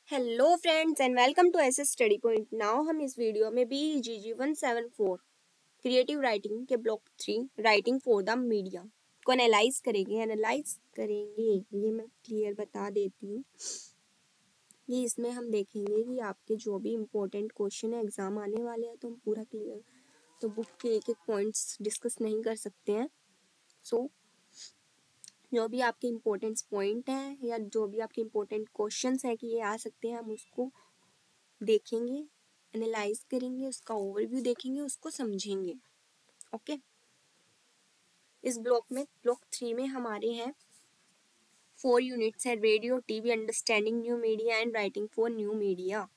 Hello friends and welcome to SS study point. Now हम इस video में BGG 174 creative writing के block 3 writing for the media को analyse करेंगे। ये मैं क्लियर बता देती हूँ। ये इसमें हम देखेंगे कि आपके जो भी इम्पोर्टेंट क्वेश्चन है एग्जाम आने वाले हैं तो हम पूरा क्लियर तो बुक के एक एक पॉइंट्स डिस्कस नहीं कर सकते हैं। सो जो भी आपके इम्पोर्टेंट पॉइंट हैं या जो भी आपके इम्पोर्टेंट क्वेश्चंस हैं कि ये आ सकते हैं, हम उसको देखेंगे, एनालाइज करेंगे, उसका ओवरव्यू देखेंगे, उसको समझेंगे। ओके, इस ब्लॉक 3 में हमारे हैं 4 यूनिट्स है, radio, TV, understanding new media and writing for new media.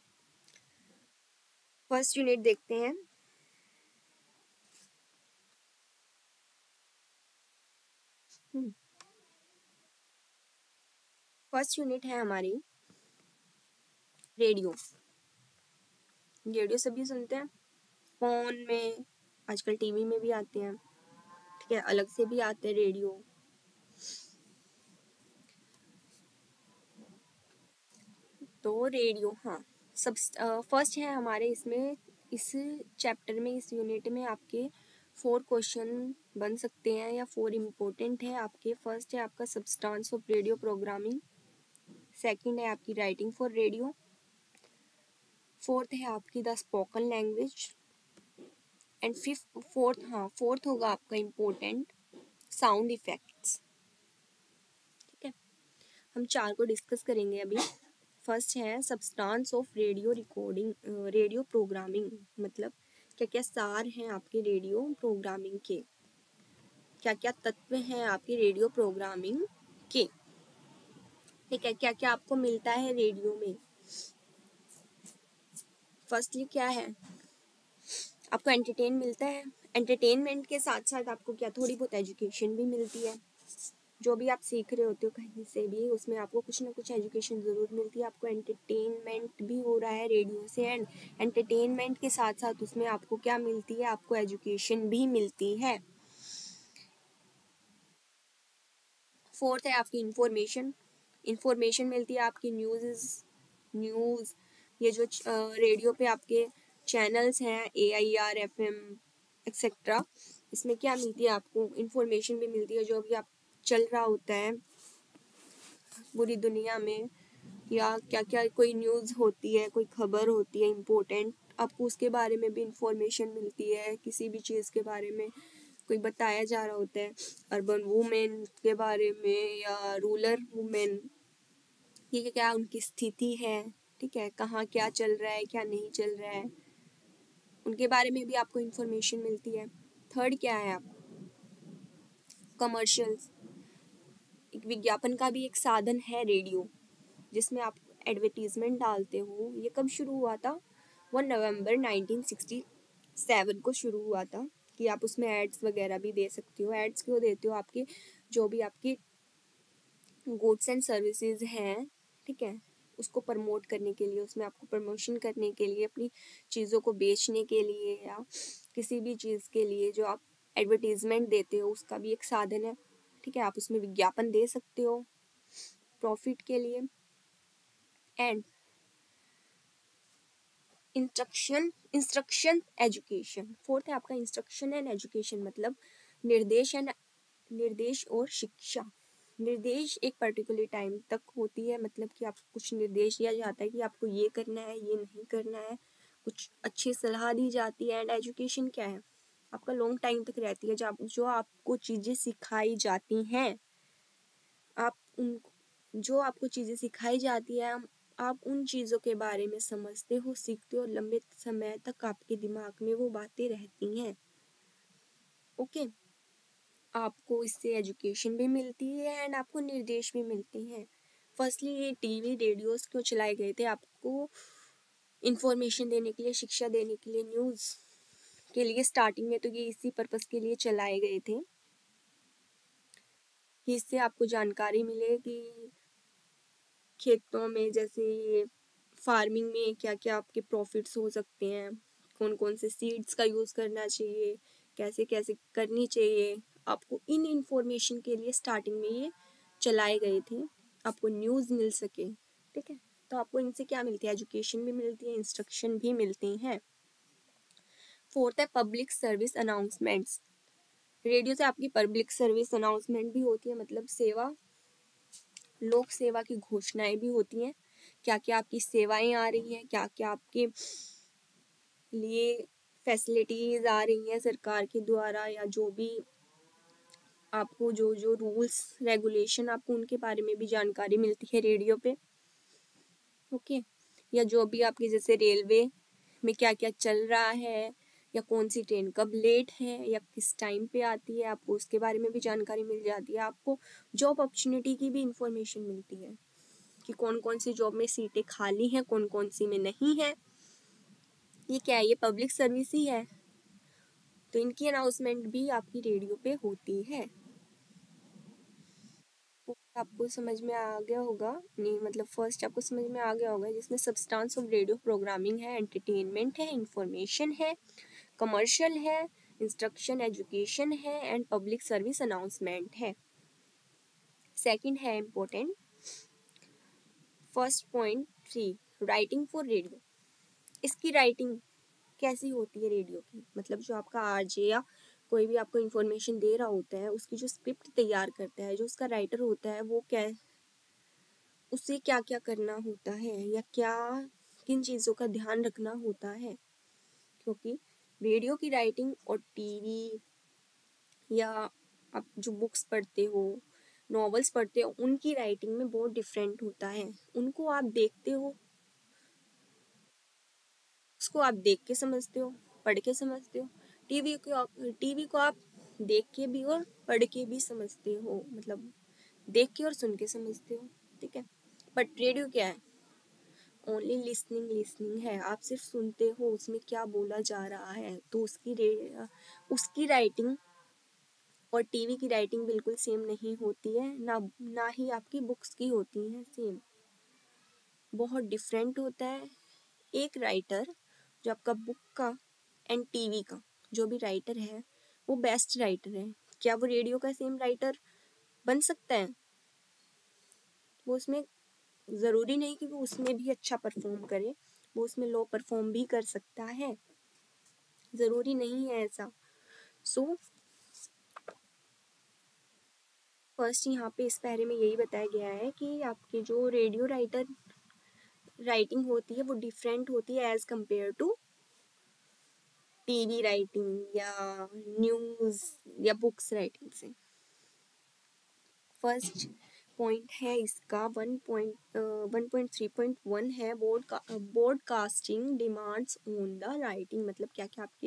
First unit देखते हैं। फर्स्ट यूनिट है हमारी रेडियो। रेडियो सभी सुनते हैं, फोन में, आजकल टीवी में भी आते हैं, ठीक है, अलग से भी आते हैं रेडियो। तो रेडियो, हाँ, सब फर्स्ट है हमारे इसमें, इस चैप्टर में, इस यूनिट में आपके 4 क्वेश्चन बन सकते हैं या 4 इम्पोर्टेंट है आपके। फर्स्ट है आपका substance of radio programming, second है आपकी राइटिंग फॉर रेडियो, फोर्थ है आपकी the spoken language and fourth होगा आपका इम्पोर्टेंट साउंड इफेक्ट्स। ठीक है, हम 4 को डिस्कस करेंगे अभी। फर्स्ट है सब्सटेंस ऑफ रेडियो प्रोग्रामिंग, मतलब क्या क्या सार हैं आपके रेडियो प्रोग्रामिंग के, क्या क्या तत्व हैं आपके रेडियो प्रोग्रामिंग के। ठीक है, क्या क्या आपको मिलता है रेडियो में। फर्स्टली क्या है, आपको एंटरटेन मिलता है, एंटरटेनमेंट के साथ साथ आपको क्या थोड़ी बहुत एजुकेशन भी मिलती है। जो भी आप सीख रहे होते हो कहीं से भी, उसमें आपको कुछ ना कुछ एजुकेशन ज़रूर मिलती है। आपको एंटरटेनमेंट भी हो रहा है रेडियो से, एंड एंटरटेनमेंट के साथ साथ उसमें आपको क्या मिलती है, आपको एजुकेशन भी मिलती है। फोर्थ है आपकी इंफॉर्मेशन मिलती है आपकी न्यूज़, ये जो रेडियो पे आपके चैनल्स हैं AIR FM एक्सेट्रा, इसमें क्या मिलती है आपको, इंफॉर्मेशन भी मिलती है। जो भी आप चल रहा होता है पूरी दुनिया में, या क्या क्या कोई न्यूज़ होती है, कोई खबर होती है इम्पोर्टेंट, आपको उसके बारे में भी इंफॉर्मेशन मिलती है। किसी भी चीज़ के बारे में कोई बताया जा रहा होता है, अर्बन वुमेन के बारे में या रूरल वुमेन, ये क्या उनकी स्थिति है, ठीक है, कहाँ क्या चल रहा है, क्या नहीं चल रहा है, उनके बारे में भी आपको इंफॉर्मेशन मिलती है। थर्ड क्या है, आप कमर्शियल्स, एक विज्ञापन का भी एक साधन है रेडियो, जिसमें आप एडवर्टीजमेंट डालते हो। ये कब शुरू हुआ था, 1 नवंबर 1967 को शुरू हुआ था, कि आप उसमें एड्स वगैरह भी दे सकते हो। एड्स क्यों देते हो, आपके जो भी आपकी गुड्स एंड सर्विसेज हैं, ठीक है, उसको प्रमोट करने के लिए, उसमें आपको प्रमोशन करने के लिए, अपनी चीज़ों को बेचने के लिए, या किसी भी चीज़ के लिए जो आप एडवर्टीजमेंट देते हो, उसका भी एक साधन है। ठीक है, आप उसमें विज्ञापन दे सकते हो प्रॉफिट के लिए। एंड इंस्ट्रक्शन एजुकेशन, फोर्थ है आपका इंस्ट्रक्शन एंड एजुकेशन, मतलब निर्देश और शिक्षा। निर्देश एक पर्टिकुलर टाइम तक होती है, मतलब कि आपको कुछ निर्देश दिया जाता है कि आपको ये करना है, ये नहीं करना है, कुछ अच्छी सलाह दी जाती है। एंड एजुकेशन क्या है, आपका लॉन्ग टाइम तक रहती है, जो आपको चीज़ें सिखाई जाती हैं, आप उन जो आपको चीज़ें सिखाई जाती है, आप उन चीज़ों के बारे में समझते हो, सीखते हो, लंबे समय तक आपके दिमाग में वो बातें रहती हैं। ओके, आपको इससे एजुकेशन भी मिलती है एंड आपको निर्देश भी मिलती हैं। फर्स्टली ये टीवी रेडियोस क्यों चलाए गए थे, आपको इंफॉर्मेशन देने के लिए, शिक्षा देने के लिए, न्यूज़ के लिए स्टार्टिंग में तो ये इसी पर्पस के लिए चलाए गए थे कि इससे आपको जानकारी मिले कि खेतों में, जैसे फार्मिंग में क्या क्या आपके प्रॉफिट्स हो सकते हैं, कौन कौन से सीड्स का यूज़ करना चाहिए, कैसे कैसे करनी चाहिए। आपको इन इंफॉर्मेशन के लिए स्टार्टिंग में ये चलाए गए थे, आपको न्यूज़ मिल सके। ठीक है, तो आपको इनसे क्या मिलती है, एजुकेशन भी मिलती है, इंस्ट्रक्शन भी मिलती हैं। फोर्थ है पब्लिक सर्विस अनाउंसमेंट्स। रेडियो से आपकी पब्लिक सर्विस अनाउंसमेंट भी होती है, मतलब सेवा, लोक सेवा की घोषणाएं भी होती हैं, क्या क्या आपकी सेवाएं आ रही हैं, क्या क्या आपके लिए फैसिलिटीज आ रही हैं सरकार के द्वारा, या जो भी आपको जो जो रूल्स रेगुलेशन आपको उनके बारे में भी जानकारी मिलती है रेडियो पे। ओके, या जो भी आपकी जैसे रेलवे में क्या क्या चल रहा है, या कौन सी ट्रेन कब लेट है या किस टाइम पे आती है, आपको उसके बारे में भी जानकारी मिल जाती है। आपको जॉब अपॉर्चुनिटी की भी इंफॉर्मेशन मिलती है कि कौन कौन सी जॉब में सीटें खाली हैं, कौन कौन सी में नहीं है। ये क्या है, ये पब्लिक सर्विस ही है, तो इनकी अनाउंसमेंट भी आपकी रेडियो पे होती है। आपको समझ में आ गया होगा, नहीं मतलब फर्स्ट आपको समझ में आ गया होगा, जिसमें सब्सटेंस ऑफ रेडियो प्रोग्रामिंग है, एंटरटेनमेंट है, इंफॉर्मेशन है, कमर्शियल है, इंस्ट्रक्शन एजुकेशन है, एंड पब्लिक सर्विस अनाउंसमेंट है। सेकंड है important, first point 3, writing for radio. इसकी राइटिंग कैसी होती है रेडियो की, मतलब जो आपका आरजे या कोई भी आपको इन्फॉर्मेशन दे रहा होता है, उसकी जो स्क्रिप्ट तैयार करता है, जो उसका राइटर होता है, वो क्या, उसे क्या क्या करना होता है, या क्या किन चीज़ों का ध्यान रखना होता है। क्योंकि रेडियो की राइटिंग और टीवी या आप जो बुक्स पढ़ते हो, नॉवेल्स पढ़ते हो, उनकी राइटिंग में बहुत डिफरेंट होता है। उनको आप देखते हो, उसको आप देख के समझते हो, पढ़ के समझते हो। टीवी को आप देख के भी और पढ़ के भी समझते हो, मतलब देख के और सुन के समझते हो, ठीक है। बट रेडियो क्या है, ओनली लिसनिंग है, आप सिर्फ सुनते हो उसमें क्या बोला जा रहा है। तो उसकी राइटिंग और टीवी की राइटिंग बिल्कुल सेम नहीं होती है, ना ही आपकी बुक्स की होती हैं सेम, बहुत डिफरेंट होता है। एक राइटर जो आपका बुक का एंड टीवी का जो भी राइटर है, वो बेस्ट राइटर है। क्या वो रेडियो का सेम राइटर बन सकता है? वो उसमें ज़रूरी नहीं कि वो उसमें भी अच्छा परफॉर्म करे, वो उसमें लो परफॉर्म भी कर सकता है, ज़रूरी नहीं है ऐसा। सो फर्स्ट यहाँ पे इस पैरे में यही बताया गया है कि आपकी जो रेडियो राइटिंग होती है वो डिफरेंट होती है as compare to TV writing या न्यूज़ या बुक्स राइटिंग से। फर्स्ट पॉइंट है इसका 1.3.1 है, broadcasting demands on the writing. मतलब क्या क्या आपकी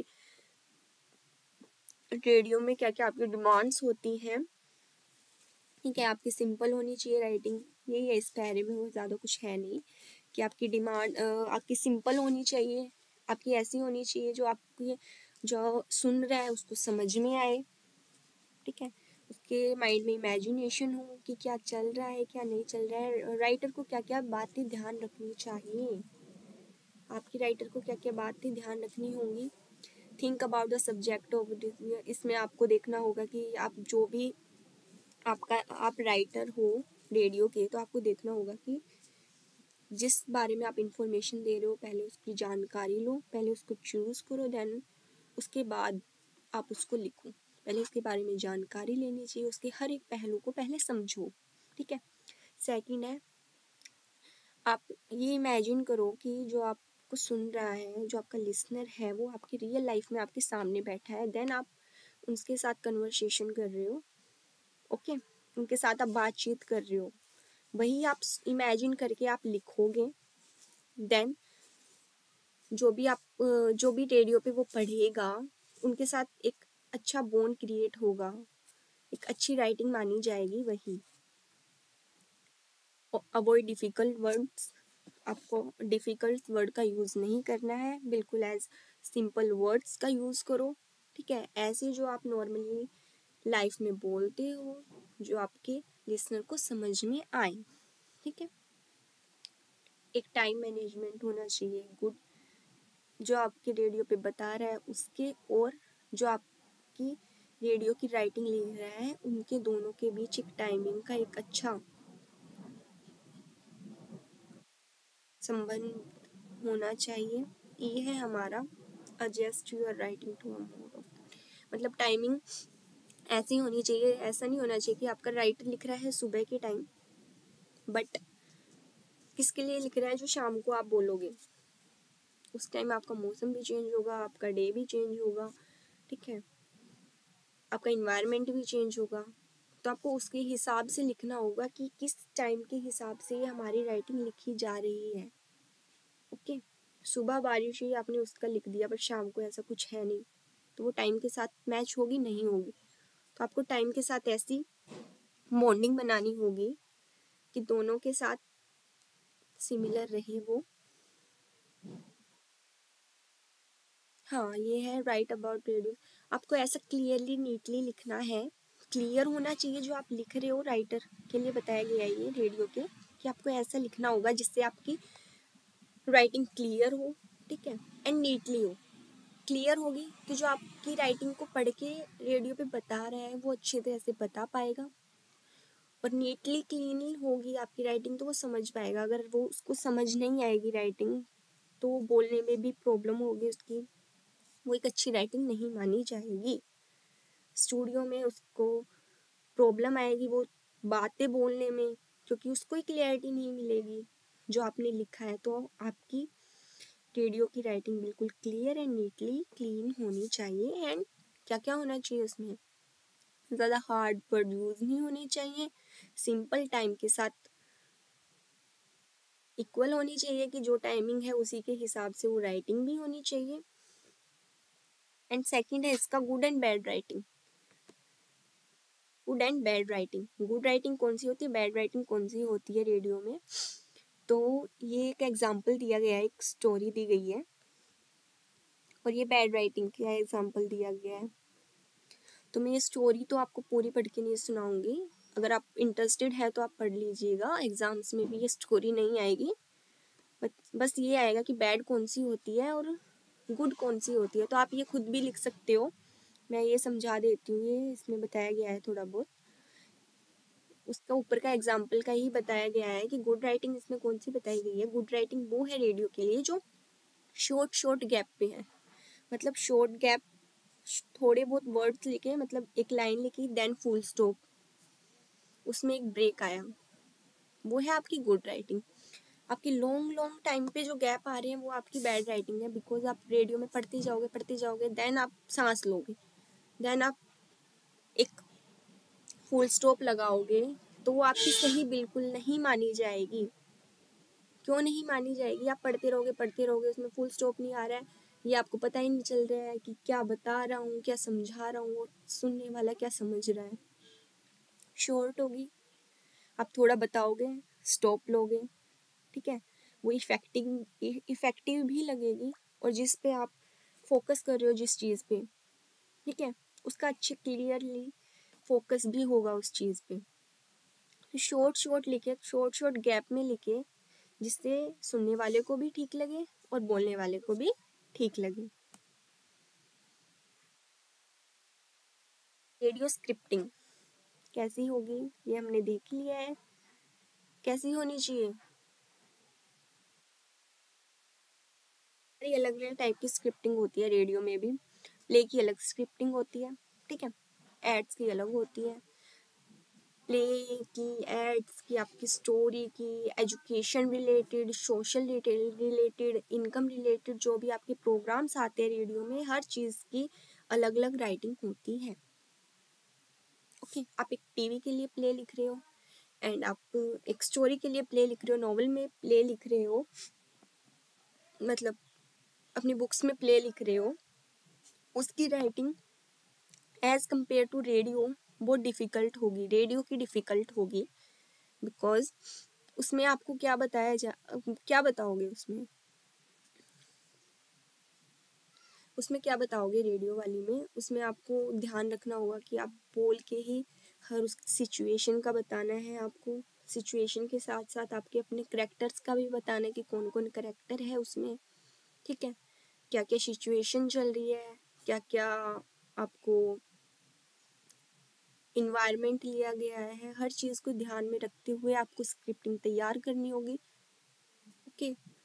रेडियो में क्या क्या आपकी डिमांड्स होती हैं, ठीक है। आपकी सिंपल होनी चाहिए राइटिंग, यही है इस पैरे में, वो ज़्यादा कुछ है नहीं। कि आपकी डिमांड आपकी सिंपल होनी चाहिए, आपकी ऐसी होनी चाहिए जो आपकी जो सुन रहा है उसको समझ में आए, ठीक है। उसके माइंड में इमेजिनेशन हो कि क्या चल रहा है क्या नहीं चल रहा है, राइटर को क्या क्या बातें ध्यान रखनी चाहिए, आपकी राइटर को क्या क्या बातें ध्यान रखनी होंगी। Think about the subject of, इसमें आपको देखना होगा कि आप जो भी आप राइटर हो रेडियो के, तो आपको देखना होगा कि जिस बारे में आप इंफॉर्मेशन दे रहे हो पहले उसकी जानकारी लो, पहले उसको चूज़ करो, देन उसके बाद आप उसको लिखो। पहले उसके बारे में जानकारी लेनी चाहिए, उसके हर एक पहलू को पहले समझो, ठीक है। सेकंड है, आप ये इमेजिन करो कि जो आपको सुन रहा है, जो आपका लिसनर है, वो आपकी रियल लाइफ में आपके सामने बैठा है, देन आप उनके साथ कन्वर्सेशन कर रहे हो, ओके, उनके साथ आप बातचीत कर रहे हो, वही आप इमेजिन करके आप लिखोगे। देन जो भी रेडियो पे वो पढ़ेगा, उनके साथ एक अच्छा बॉन्ड क्रिएट होगा, एक अच्छी राइटिंग मानी जाएगी वही। अवॉइड डिफ़िकल्ट वर्ड्स, आपको डिफ़िकल्ट वर्ड का यूज़ नहीं करना है, बिल्कुल एज सिंपल वर्ड्स का यूज़ करो, ठीक है। ऐसे जो आप नॉर्मली लाइफ में बोलते हो, जो आपके लिसनर को समझ में आए, ठीक है। एक टाइम मैनेजमेंट होना चाहिए गुड, जो आपके रेडियो पे बता रहा है उसके और जो आपकी रेडियो की राइटिंग लिख रहा है उनके दोनों के बीच एक टाइमिंग का एक अच्छा संबंध होना चाहिए। ये है हमारा adjust your writing to a mode of, मतलब टाइमिंग ऐसी होनी चाहिए, ऐसा नहीं होना चाहिए कि आपका राइटर लिख रहा है सुबह के टाइम, बट किसके लिए लिख रहा है, जो शाम को आप बोलोगे उस टाइम आपका मौसम भी चेंज होगा, आपका डे भी चेंज होगा, ठीक है, आपका इन्वायरमेंट भी चेंज होगा। तो आपको उसके हिसाब से लिखना होगा कि किस टाइम के हिसाब से हमारी राइटिंग लिखी जा रही है। ओके, सुबह बारिश हुई आपने उसका लिख दिया, बट शाम को ऐसा कुछ है नहीं, तो वो टाइम के साथ मैच होगी नहीं होगी। तो आपको टाइम के साथ ऐसी बॉन्डिंग बनानी होगी कि दोनों के साथ सिमिलर रहे वो। हाँ, ये है राइट अबाउट रेडियो। आपको ऐसा क्लियरली नीटली लिखना है, क्लियर होना चाहिए जो आप लिख रहे हो, राइटर के लिए बताया गया है ये रेडियो के, कि आपको ऐसा लिखना होगा जिससे आपकी राइटिंग क्लियर हो, ठीक है, एंड नीटली हो। क्लियर होगी कि जो आपकी राइटिंग को पढ़ के रेडियो पे बता रहा है वो अच्छी तरह से बता पाएगा, और नीटली क्लीनली होगी आपकी राइटिंग तो वो समझ पाएगा। अगर वो उसको समझ नहीं आएगी राइटिंग तो बोलने में भी प्रॉब्लम होगी उसकी, वो एक अच्छी राइटिंग नहीं मानी जाएगी। स्टूडियो में उसको प्रॉब्लम आएगी वो बातें बोलने में, क्योंकि उसको ही क्लियरिटी नहीं मिलेगी जो आपने लिखा है। तो आपकी रेडियो की राइटिंग बिल्कुल क्लियर एंड नीटली क्लीन होनी चाहिए। एंड क्या क्या होना चाहिए उसमें, ज़्यादा हार्ड वर्ड यूज़ नहीं होने चाहिए, सिंपल टाइम के साथ इक्वल होनी चाहिए कि जो टाइमिंग है उसी के हिसाब से वो राइटिंग भी होनी चाहिए। एंड सेकंड है इसका good and bad writing. Good and bad writing, good writing कौन सी होती है, बैड राइटिंग कौन सी होती है रेडियो में। तो ये एक एग्जाम्पल दिया गया है, एक स्टोरी दी गई है, और ये बैड राइटिंग का एग्जाम्पल दिया गया है। तो मैं ये स्टोरी तो आपको पूरी पढ़ के नहीं सुनाऊंगी, अगर आप इंटरेस्टेड है तो आप पढ़ लीजिएगा, एग्जाम्स में भी ये स्टोरी नहीं आएगी, बस ये आएगा कि बैड कौन सी होती है और गुड कौन सी होती है। तो आप ये खुद भी लिख सकते हो, मैं ये समझा देती हूँ, ये इसमें बताया गया है थोड़ा बहुत, उसका ऊपर का एग्जाम्पल का ही बताया गया है कि गुड राइटिंग इसमें कौन सी बताई गई है। गुड राइटिंग वो है रेडियो के लिए जो शॉर्ट शॉर्ट गैप पे है, मतलब शॉर्ट गैप, थोड़े बहुत वर्ड्स लिखे, मतलब एक लाइन लिखी देन फुल स्टॉप, उसमें एक ब्रेक आया, वो है आपकी गुड राइटिंग। आपकी लॉन्ग लॉन्ग टाइम पे जो गैप आ रहे हैं वो आपकी बैड राइटिंग है, बिकॉज आप रेडियो में पढ़ते जाओगे देन आप सांस लोगे, देन आप एक फुल स्टॉप लगाओगे, तो वो आपकी सही बिल्कुल नहीं मानी जाएगी। क्यों नहीं मानी जाएगी, आप पढ़ते रहोगे उसमें फुल स्टॉप नहीं आ रहा है, ये आपको पता ही नहीं चल रहा है कि क्या बता रहा हूँ, क्या समझा रहा हूँ, और सुनने वाला क्या समझ रहा है। शॉर्ट होगी, आप थोड़ा बताओगे, स्टॉप लोगे, ठीक है, वो इफेक्टिव भी लगेगी, और जिस पे आप फोकस कर रहे हो जिस चीज़ पे, ठीक है, उसका अच्छे क्लियरली फोकस भी होगा उस चीज़ पे। शॉर्ट शॉर्ट लिखे, शॉर्ट शॉर्ट गैप में लिखे, जिससे सुनने वाले को भी ठीक लगे और बोलने वाले को भी ठीक लगे। रेडियो स्क्रिप्टिंग कैसी होगी ये हमने देख लिया है, कैसी होनी चाहिए। अलग अलग टाइप की स्क्रिप्टिंग होती है रेडियो में भी, प्ले की अलग स्क्रिप्टिंग होती है, ठीक है, एड्स की अलग होती है, प्ले की, एड्स की, आपकी स्टोरी की, education related, social related, income related, जो भी आपके प्रोग्राम्स आते हैं रेडियो में, हर चीज़ की अलग अलग राइटिंग होती है। ओके, आप एक टीवी के लिए प्ले लिख रहे हो, एंड आप एक स्टोरी के लिए प्ले लिख रहे हो, नॉवल में प्ले लिख रहे हो, मतलब अपनी बुक्स में प्ले लिख रहे हो, उसकी writing as compare to radio बहुत डिफ़िकल्ट होगी, रेडियो की डिफ़िकल्ट होगी, बिकॉज उसमें आपको क्या बताओगे, उसमें क्या बताओगे रेडियो वाली में, उसमें आपको ध्यान रखना होगा कि आप बोल के ही हर उस सिचुएशन का बताना है, आपको सिचुएशन के साथ साथ आपके अपने करेक्टर्स का भी बताना है कि कौन कौन करेक्टर है उसमें, ठीक है, क्या क्या सिचुएशन चल रही है, क्या क्या आपको इन्वायरमेंट लिया गया है, हर चीज़ को ध्यान में रखते हुए आपको स्क्रिप्टिंग तैयार करनी होगी। ओके,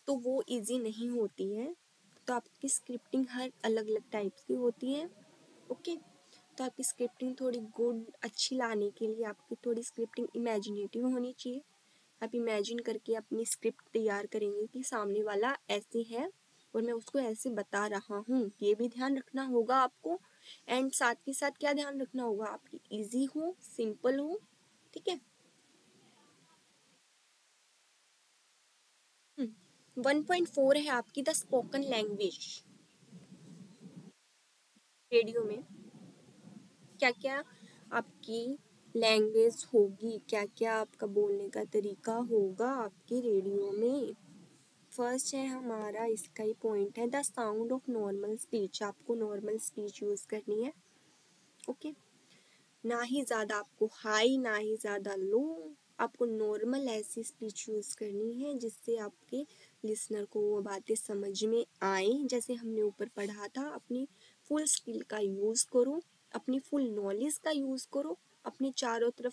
तो वो इजी नहीं होती है। तो आपकी स्क्रिप्टिंग हर अलग अलग टाइप्स की होती है। ओके, तो आपकी स्क्रिप्टिंग थोड़ी गुड अच्छी लाने के लिए आपकी थोड़ी स्क्रिप्टिंग इमेजिनेटिव होनी चाहिए। आप इमेजिन करके अपनी स्क्रिप्ट तैयार करेंगे कि सामने वाला ऐसे है और मैं उसको ऐसे बता रहा हूँ, ये भी ध्यान रखना होगा आपको। एंड साथ के साथ क्या ध्यान रखना होगा, आपकी इजी हो, सिंपल हो, ठीक है। 1.4 है आपकी द स्पोकन लैंग्वेज। रेडियो में क्या क्या आपकी लैंग्वेज होगी, क्या क्या आपका बोलने का तरीका होगा आपके रेडियो में। फर्स्ट है हमारा, इसका ही पॉइंट है the sound of normal speech. आपको नॉर्मल स्पीच यूज़ करनी है। ओके, ना ही ज़्यादा आपको हाई ना ही ज़्यादा लो, आपको नॉर्मल ऐसी स्पीच यूज़ करनी है जिससे आपके लिसनर को वो बातें समझ में आए। जैसे हमने ऊपर पढ़ा था, अपनी फुल स्किल का यूज़ करो, अपनी फुल नॉलेज का यूज़ करो, अपने चारों तरफ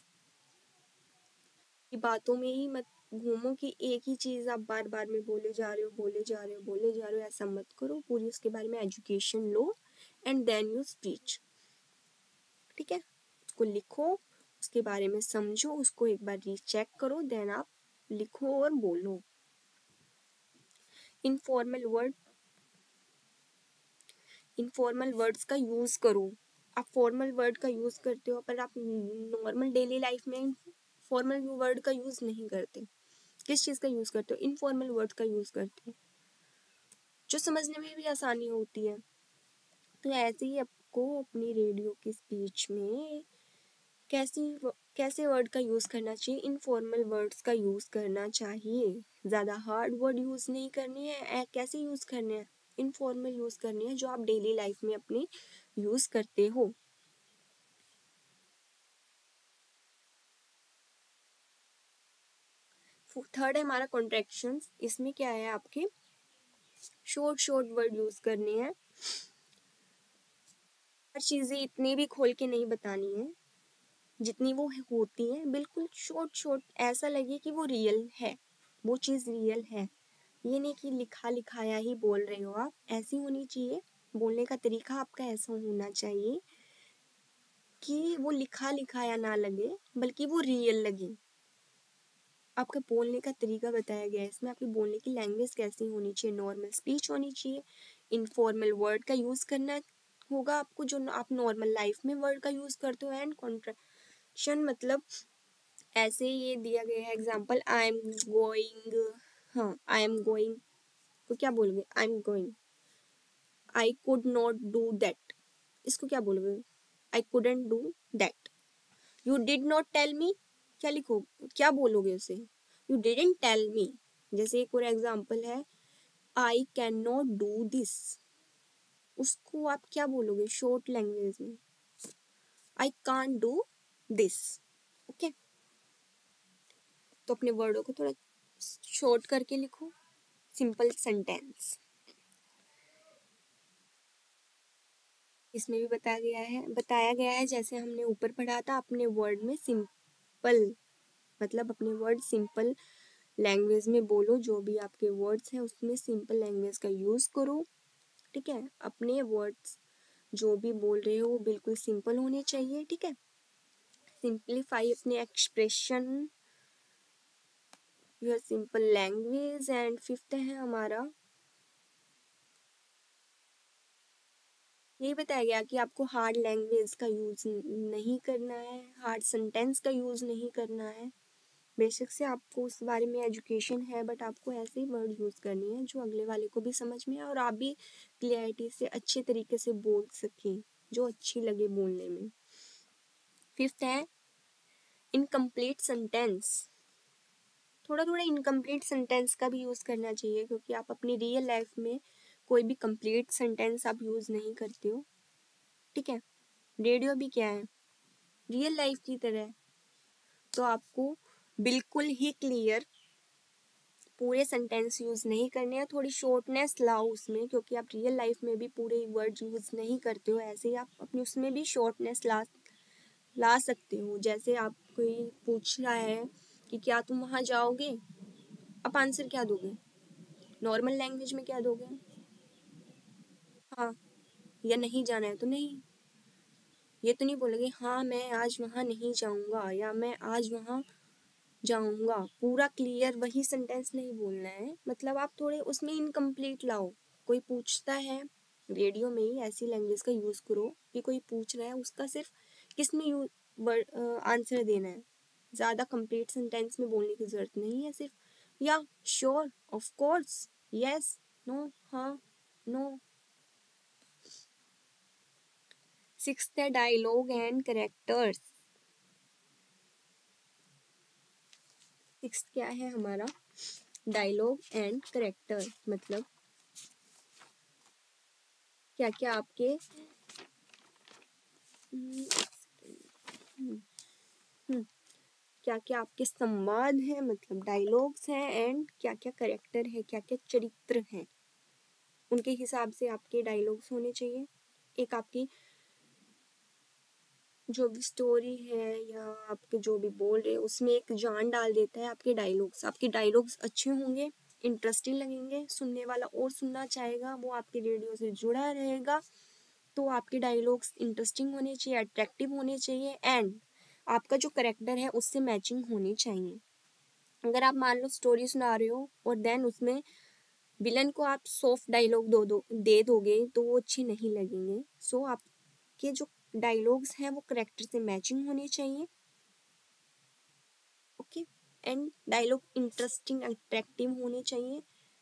की बातों में ही मत घूमो कि एक ही चीज़ आप बार बार में बोले जा रहे हो बोले जा रहे हो बोले जा रहे हो, ऐसा मत करो। पूरी उसके बारे में एजुकेशन लो एंड देन यू स्पीच, ठीक है। उसको लिखो, उसके बारे में समझो, उसको एक बार रीचेक करो, देन आप लिखो और बोलो। इनफॉर्मल वर्ड, इनफॉर्मल वर्ड्स का यूज़ करो। आप फॉर्मल वर्ड का यूज़ करते हो पर आप नॉर्मल डेली लाइफ में फॉर्मल वर्ड का यूज़ नहीं करते। किस चीज़ का यूज़ करते हो, इनफॉर्मल वर्ड का यूज़ करते हो, जो समझने में भी आसानी होती है। तो ऐसे ही आपको अपनी रेडियो की स्पीच में कैसे वर्ड का यूज़ करना चाहिए, इनफॉर्मल वर्ड्स का यूज़ करना चाहिए। ज़्यादा हार्ड वर्ड यूज़ नहीं करनी है। कैसे यूज़ करने हैं, इनफॉर्मल यूज़ करनी है जो आप डेली लाइफ में अपने यूज़ करते हो। थर्ड है हमारा कॉन्ट्रैक्शंस। इसमें क्या है, आपके शॉर्ट शॉर्ट वर्ड यूज़ करने हैं। हर चीज़ें इतनी भी खोल के नहीं बतानी है, जितनी वो होती हैं बिल्कुल शॉर्ट शॉर्ट, ऐसा लगे कि वो रियल है, वो चीज़ रियल है। ये नहीं कि लिखा लिखाया ही बोल रहे हो आप, ऐसी होनी चाहिए। बोलने का तरीका आपका ऐसा होना चाहिए कि वो लिखा लिखाया ना लगे बल्कि वो रियल लगे। आपका बोलने का तरीका बताया गया है इसमें, आपकी बोलने की लैंग्वेज कैसी होनी चाहिए, नॉर्मल स्पीच होनी चाहिए, इनफॉर्मल वर्ड का यूज़ करना होगा आपको जो आप नॉर्मल लाइफ में वर्ड का यूज़ करते हो। एंड कॉन्ट्रैक्शन मतलब ऐसे ये दिया गया है एग्जाम्पल, आई एम गोइंग, हाँ आई एम गोइंग को क्या बोलोगे, I am going, I could not do that, इसको क्या बोलोगे, I couldn't do that. You did not tell me, क्या लिखो, क्या बोलोगे उसे, यू डिडंट टेल मी। जैसे एक और एग्जाम्पल है, I can not do this, उसको आप क्या बोलोगे शॉर्ट लैंग्वेज में, I can't do this. Okay, तो अपने वर्डों को थोड़ा शॉर्ट करके लिखो, सिंपल सेंटेंस। इसमें भी बताया गया है जैसे हमने ऊपर पढ़ा था, अपने वर्ड में सिंपल मतलब अपने वर्ड सिंपल लैंग्वेज में बोलो, जो भी आपके वर्ड्स हैं उसमें सिंपल लैंग्वेज का यूज़ करो, ठीक है। अपने वर्ड्स जो भी बोल रहे हो वो बिल्कुल सिंपल होने चाहिए, ठीक है। सिंप्लीफाई अपने expression, your simple language. And fifth है हमारा, यही बताया गया कि आपको हार्ड लैंग्वेज का यूज़ नहीं करना है, हार्ड सेंटेंस का यूज़ नहीं करना है। बेशक से आपको उस बारे में एजुकेशन है बट आपको ऐसे ही वर्ड यूज़ करनी है जो अगले वाले को भी समझ में आए और आप भी क्लियरिटी से अच्छे तरीके से बोल सकें, जो अच्छी लगे बोलने में। फिफ्थ है इनकम्प्लीट सेंटेंस। थोड़ा थोड़ा इनकम्प्लीट सेंटेंस का भी यूज़ करना चाहिए क्योंकि आप अपनी रियल लाइफ में कोई भी कंप्लीट सेंटेंस आप यूज़ नहीं करते हो, ठीक है। रेडियो भी क्या है, रियल लाइफ की तरह है। तो आपको बिल्कुल ही क्लियर पूरे सेंटेंस यूज़ नहीं करने हैं, थोड़ी शॉर्टनेस लाओ उसमें क्योंकि आप रियल लाइफ में भी पूरे वर्ड यूज़ नहीं करते हो। ऐसे ही आप अपने उसमें भी शॉर्टनेस ला सकते हो। जैसे आप कोई पूछ रहा है कि क्या तुम वहाँ जाओगे, आप आंसर क्या दोगे, नॉर्मल लैंग्वेज में क्या दोगे? हाँ या नहीं जाना है तो नहीं। ये तो नहीं बोलोगे हाँ मैं आज वहाँ नहीं जाऊँगा या मैं आज वहाँ जाऊँगा। पूरा क्लियर वही सेंटेंस नहीं बोलना है, मतलब आप थोड़े उसमें इनकम्प्लीट लाओ। कोई पूछता है रेडियो में ही ऐसी लैंग्वेज का यूज़ करो कि कोई पूछ रहा है उसका सिर्फ किस में यू आंसर देना है। ज़्यादा कंप्लीट सेंटेंस में बोलने की ज़रूरत नहीं है, सिर्फ yeah, sure, of course, yes, no, हाँ, नो। सिक्स्थ है डायलॉग एंड कैरेक्टर्स। सिक्स्थ क्या है हमारा? डायलॉग एंड कैरेक्टर, मतलब क्या क्या आपके क्या क्या आपके संवाद हैं, मतलब डायलॉग्स हैं, एंड क्या क्या करेक्टर है, क्या क्या चरित्र हैं, उनके हिसाब से आपके डायलॉग्स होने चाहिए। एक आपकी जो भी स्टोरी है या आपके जो भी बोल रहे हैं उसमें एक जान डाल देता है आपके डायलॉग्स। आपके डायलॉग्स अच्छे होंगे, इंटरेस्टिंग लगेंगे, सुनने वाला और सुनना चाहेगा, वो आपके रेडियो से जुड़ा रहेगा। तो आपके डायलॉग्स इंटरेस्टिंग होने चाहिए, अट्रैक्टिव होने चाहिए, एंड आपका जो करेक्टर है उससे मैचिंग होनी चाहिए। अगर आप मान लो स्टोरी सुना रहे हो और देन उसमें विलन को आप सॉफ्ट डायलॉग दे दोगे तो वो अच्छे नहीं लगेंगे। सो आपके जो डायलॉग्स हैं वो करेक्टर से मैचिंग होने चाहिए। Okay, and dialogue interesting attractive होने चाहिए।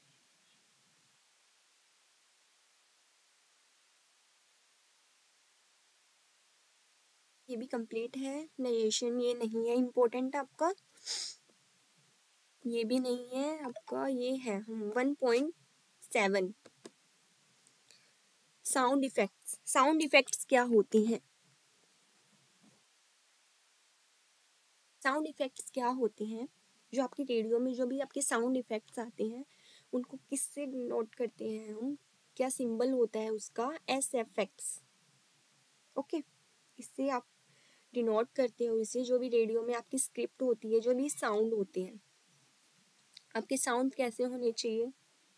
ये भी कंप्लीट है। नरेशन ये नहीं है इम्पोर्टेंट आपका, ये भी नहीं है आपका, ये है 1.7 साउंड इफेक्ट्स। साउंड इफेक्ट्स क्या होती हैं? साउंड इफेक्ट्स क्या होते हैं? जो आपके रेडियो में जो भी आपके साउंड इफेक्ट्स आते हैं उनको किससे नोट करते हैं हम? क्या सिंबल होता है उसका? S effects. ओके, इससे आप डिनोट करते हो इसे। जो भी रेडियो में आपकी स्क्रिप्ट होती है, जो भी साउंड होते हैं, आपके साउंड कैसे होने चाहिए?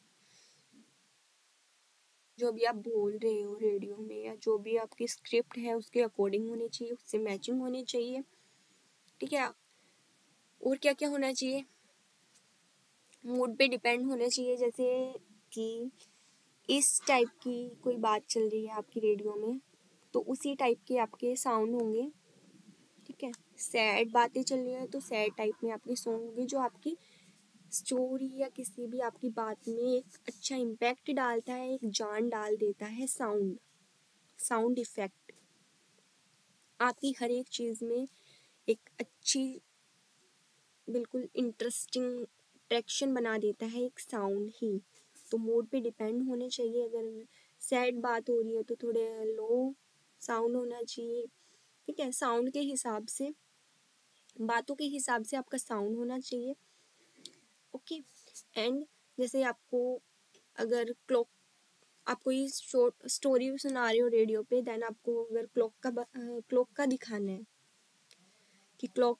जो भी आप बोल रहे हो रेडियो में या जो भी आपकी स्क्रिप्ट है उसके अकॉर्डिंग होने चाहिए, उससे मैचिंग होने चाहिए। ठीक है, और क्या क्या होना चाहिए? मूड पे डिपेंड होने चाहिए, जैसे कि इस टाइप की कोई बात चल रही है आपकी रेडियो में तो उसी टाइप के आपके साउंड होंगे। ठीक है, सैड बातें चल रही है तो सैड टाइप में आपके सॉन्ग होंगे। जो आपकी स्टोरी या किसी भी आपकी बात में एक अच्छा इम्पैक्ट डालता है, एक जान डाल देता है साउंड। साउंड इफेक्ट आपकी हर एक चीज़ में एक अच्छी, बिल्कुल इंटरेस्टिंग ट्रैक्शन बना देता है एक साउंड ही। तो मूड पे डिपेंड होने चाहिए। अगर सैड बात हो रही है तो थोड़े लो साउंड होना चाहिए। ठीक है, साउंड के हिसाब से, बातों के हिसाब से आपका साउंड होना चाहिए। ओके, एंड जैसे आपको अगर क्लॉक, आप कोई शॉर्ट स्टोरी सुना रहे हो रेडियो पे, देन आपको अगर क्लॉक का दिखाना है कि क्लॉक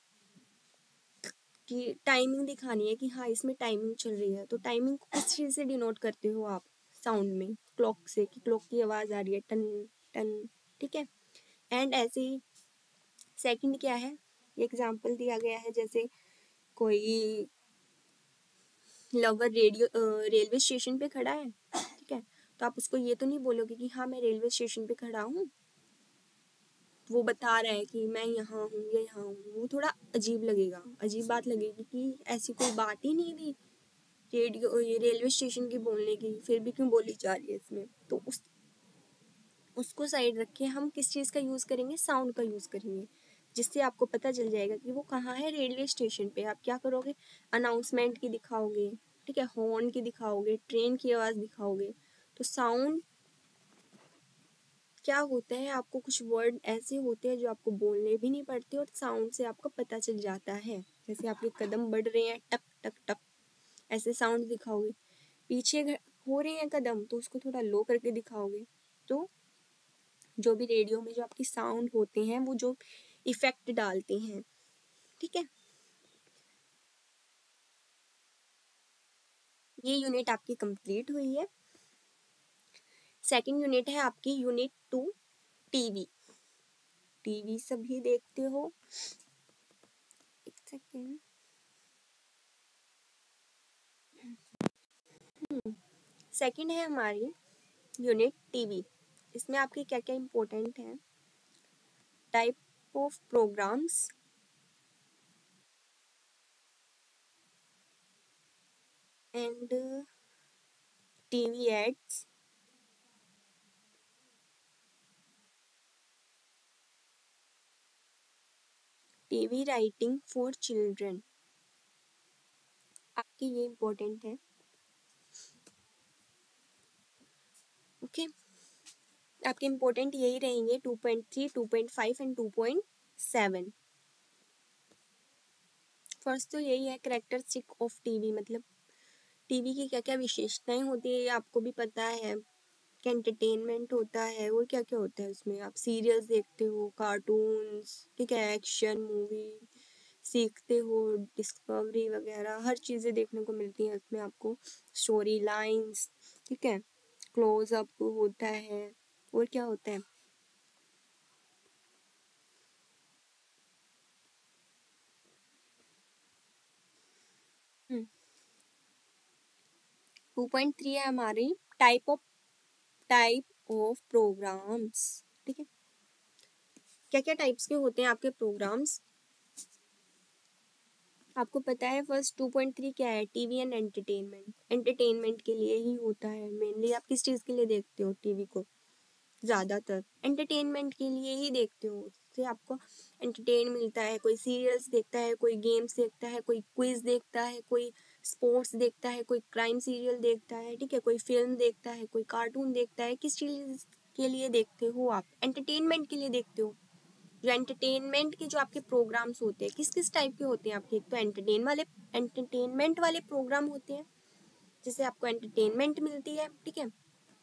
की टाइमिंग दिखानी है कि हाँ इसमें टाइमिंग चल रही है, तो टाइमिंग को किस चीज़ से डिनोट करते हो आप? साउंड में क्लॉक से, कि क्लॉक की आवाज़ आ रही है टन टन। ठीक है, एंड ऐसे ही सेकंड क्या है, एग्जाम्पल दिया गया है जैसे कोई लवर रेलवे स्टेशन पे खड़ा है। ठीक है, तो आप उसको ये तो नहीं बोलोगे कि हाँ मैं रेलवे स्टेशन पे खड़ा हूँ, वो बता रहा है कि मैं यहाँ हूँ या यहाँ हूँ, वो थोड़ा अजीब लगेगा, अजीब बात लगेगी कि ऐसी कोई बात ही नहीं थी रेडियो ये रेलवे स्टेशन की बोलने की, फिर भी क्यों बोली जा रही है इसमें। तो उसको साइड रख के हम किस चीज़ का यूज़ करेंगे? साउंड का यूज़ करेंगे, जिससे आपको पता चल जाएगा कि वो कहाँ है, रेलवे स्टेशन पे। आप क्या करोगे? अनाउंसमेंट की दिखाओगे, ठीक है, हॉर्न की दिखाओगे, ट्रेन की आवाज़ दिखाओगे। तो साउंड क्या होता है, आपको कुछ वर्ड ऐसे होते हैं जो आपको बोलने भी नहीं पड़ते और साउंड से आपको पता चल जाता है। जैसे आपके कदम बढ़ रहे हैं, टक टक टक, ऐसे साउंड दिखाओगे। पीछे हो रहे हैं कदम तो उसको थोड़ा लो करके दिखाओगे। तो जो भी रेडियो में जो आपकी साउंड होते हैं वो जो इफेक्ट डालते हैं। ठीक है, ये यूनिट आपकी कंप्लीट हुई है। सेकंड यूनिट है आपकी यूनिट 2 टीवी। टीवी सभी देखते हो? एक सेकेंड। सेकंड है हमारी यूनिट टीवी। इसमें आपके क्या क्या इम्पोर्टेंट है? Type of programmes and TV ads, TV writing for children, आपकी ये इम्पोर्टेंट है। ओके, आपके इम्पोर्टेंट यही रहेंगे 2.3, 2.5 एंड 2.7। फर्स्ट तो यही है कैरेक्टरिस्टिक ऑफ टीवी, मतलब टीवी की क्या क्या विशेषताएं होती है ये आपको भी पता है। क्या एंटरटेनमेंट होता है और क्या क्या होता है उसमें, आप सीरियल्स देखते हो, कार्टून्स, ठीक है, एक्शन मूवी सीखते हो, डिस्कवरी वगैरह हर चीज़ें देखने को मिलती हैं उसमें आपको, स्टोरी लाइंस, ठीक है, क्लोज अप होता है और क्या होता है। 2.3 है हमारी टाइप ऑफ प्रोग्राम्स, ठीक है। क्या क्या टाइप्स के होते हैं आपके प्रोग्राम्स, आपको पता है। फर्स्ट 2.3 क्या है? TV and entertainment. एंटरटेनमेंट के लिए ही होता है मेनली। आप किस चीज़ के लिए देखते हो टीवी को? ज़्यादातर एंटरटेनमेंट के लिए ही देखते हो, उससे आपको एंटरटेन मिलता है। कोई सीरियल्स देखता है, कोई गेम्स देखता है, कोई क्विज देखता है, कोई स्पोर्ट्स देखता है, कोई क्राइम सीरियल देखता है, ठीक है, कोई फिल्म देखता है, कोई कार्टून देखता है। किस चीज़ के लिए देखते हो आप? एंटरटेनमेंट के लिए देखते हो। जो एंटरटेनमेंट के जो आपके प्रोग्राम्स होते हैं किस किस टाइप के होते हैं आपके? एक तो एंटरटेनमेंट वाले प्रोग्राम होते हैं जिससे आपको एंटरटेनमेंट मिलती है, ठीक है।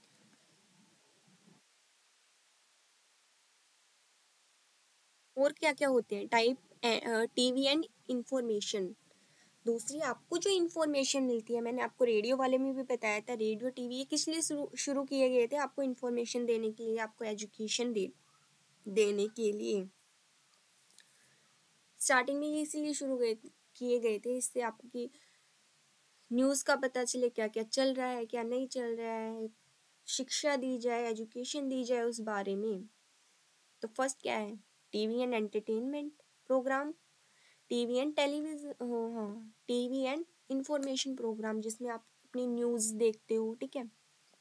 और क्या क्या होते हैं टाइप? TV and information. दूसरी आपको जो इन्फॉर्मेशन मिलती है, मैंने आपको रेडियो वाले में भी बताया था, रेडियो टीवी ये किस लिए शुरू किए गए थे? आपको इन्फॉर्मेशन देने के लिए, आपको एजुकेशन देने के लिए। स्टार्टिंग में ये इसीलिए किए गए थे, इससे आपकी न्यूज़ का पता चले क्या क्या चल रहा है, क्या नहीं चल रहा है, शिक्षा दी जाए, एजुकेशन दी जाए उस बारे में। तो फर्स्ट क्या है? TV and entertainment programme, TV and television, हाँ, टीवी एंड इंफॉर्मेशन प्रोग्राम जिसमें आप अपनी न्यूज़ देखते हो, ठीक है।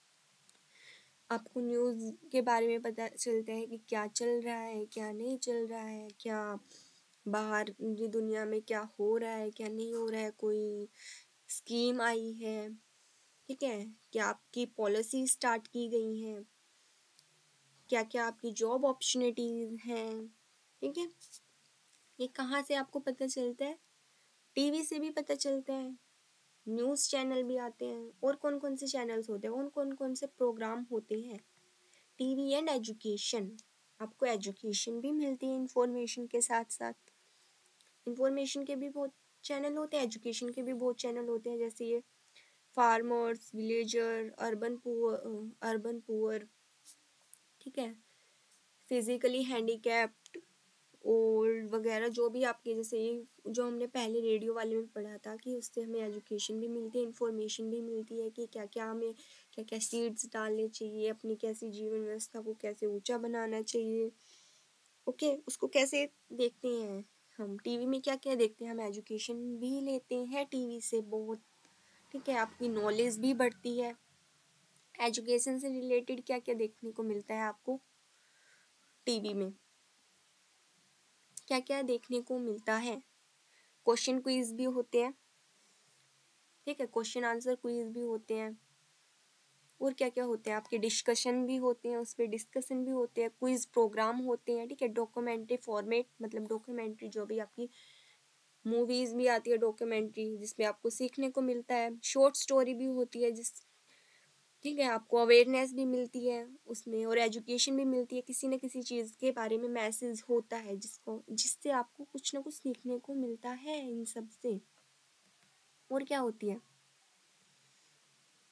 आपको न्यूज़ के बारे में पता चलता है कि क्या चल रहा है, क्या नहीं चल रहा है, क्या बाहर की दुनिया में क्या हो रहा है, क्या नहीं हो रहा है, कोई स्कीम आई है, ठीक है, क्या आपकी पॉलिसी स्टार्ट की गई हैं, क्या क्या आपकी जॉब अपॉर्चुनिटीज हैं, ठीक है। ये कहाँ से आपको पता चलता है? टीवी से भी पता चलता है, न्यूज़ चैनल भी आते हैं। और कौन कौन से चैनल्स होते हैं, कौन कौन से प्रोग्राम होते हैं? टीवी एंड एजुकेशन, आपको एजुकेशन भी मिलती है इंफॉर्मेशन के साथ साथ। इंफॉर्मेशन के भी बहुत चैनल होते हैं, एजुकेशन के भी बहुत चैनल होते हैं, जैसे ये फार्मर्स, विलेजर, अर्बन पुअर, ठीक है, फिजिकली हैंडीकैप्ड, ओल्ड वगैरह, जो भी आपके जैसे ये जो हमने पहले रेडियो वाले में पढ़ा था कि उससे हमें एजुकेशन भी मिलती है, इंफॉर्मेशन भी मिलती है कि क्या क्या हमें क्या क्या सीड्स डालने चाहिए, अपनी कैसी जीवन व्यवस्था को कैसे ऊंचा बनाना चाहिए। ओके, उसको कैसे देखते हैं हम? टीवी में क्या क्या देखते हैं हम? एजुकेशन भी लेते हैं टीवी से बहुत, ठीक है, आपकी नॉलेज भी बढ़ती है। एजुकेशन से रिलेटेड क्या क्या देखने को मिलता है आपको टीवी में? क्या क्या देखने को मिलता है? क्वेश्चन क्विज भी होते हैं, ठीक है, क्वेश्चन आंसर क्विज भी होते हैं। और क्या क्या होते हैं आपके? डिस्कशन भी होते हैं, उस पर डिस्कशन भी होते हैं, क्विज प्रोग्राम होते हैं, ठीक है। डॉक्यूमेंट्री फॉर्मेट, मतलब डॉक्यूमेंट्री जो भी आपकी मूवीज भी आती है डॉक्यूमेंट्री जिसमें आपको सीखने को मिलता है। शॉर्ट स्टोरी भी होती है जिस, ठीक है, आपको अवेयरनेस भी मिलती है उसमें और एजुकेशन भी मिलती है, किसी न किसी चीज़ के बारे में मैसेज होता है जिससे आपको कुछ ना कुछ सीखने को मिलता है इन सब से। और क्या होती है?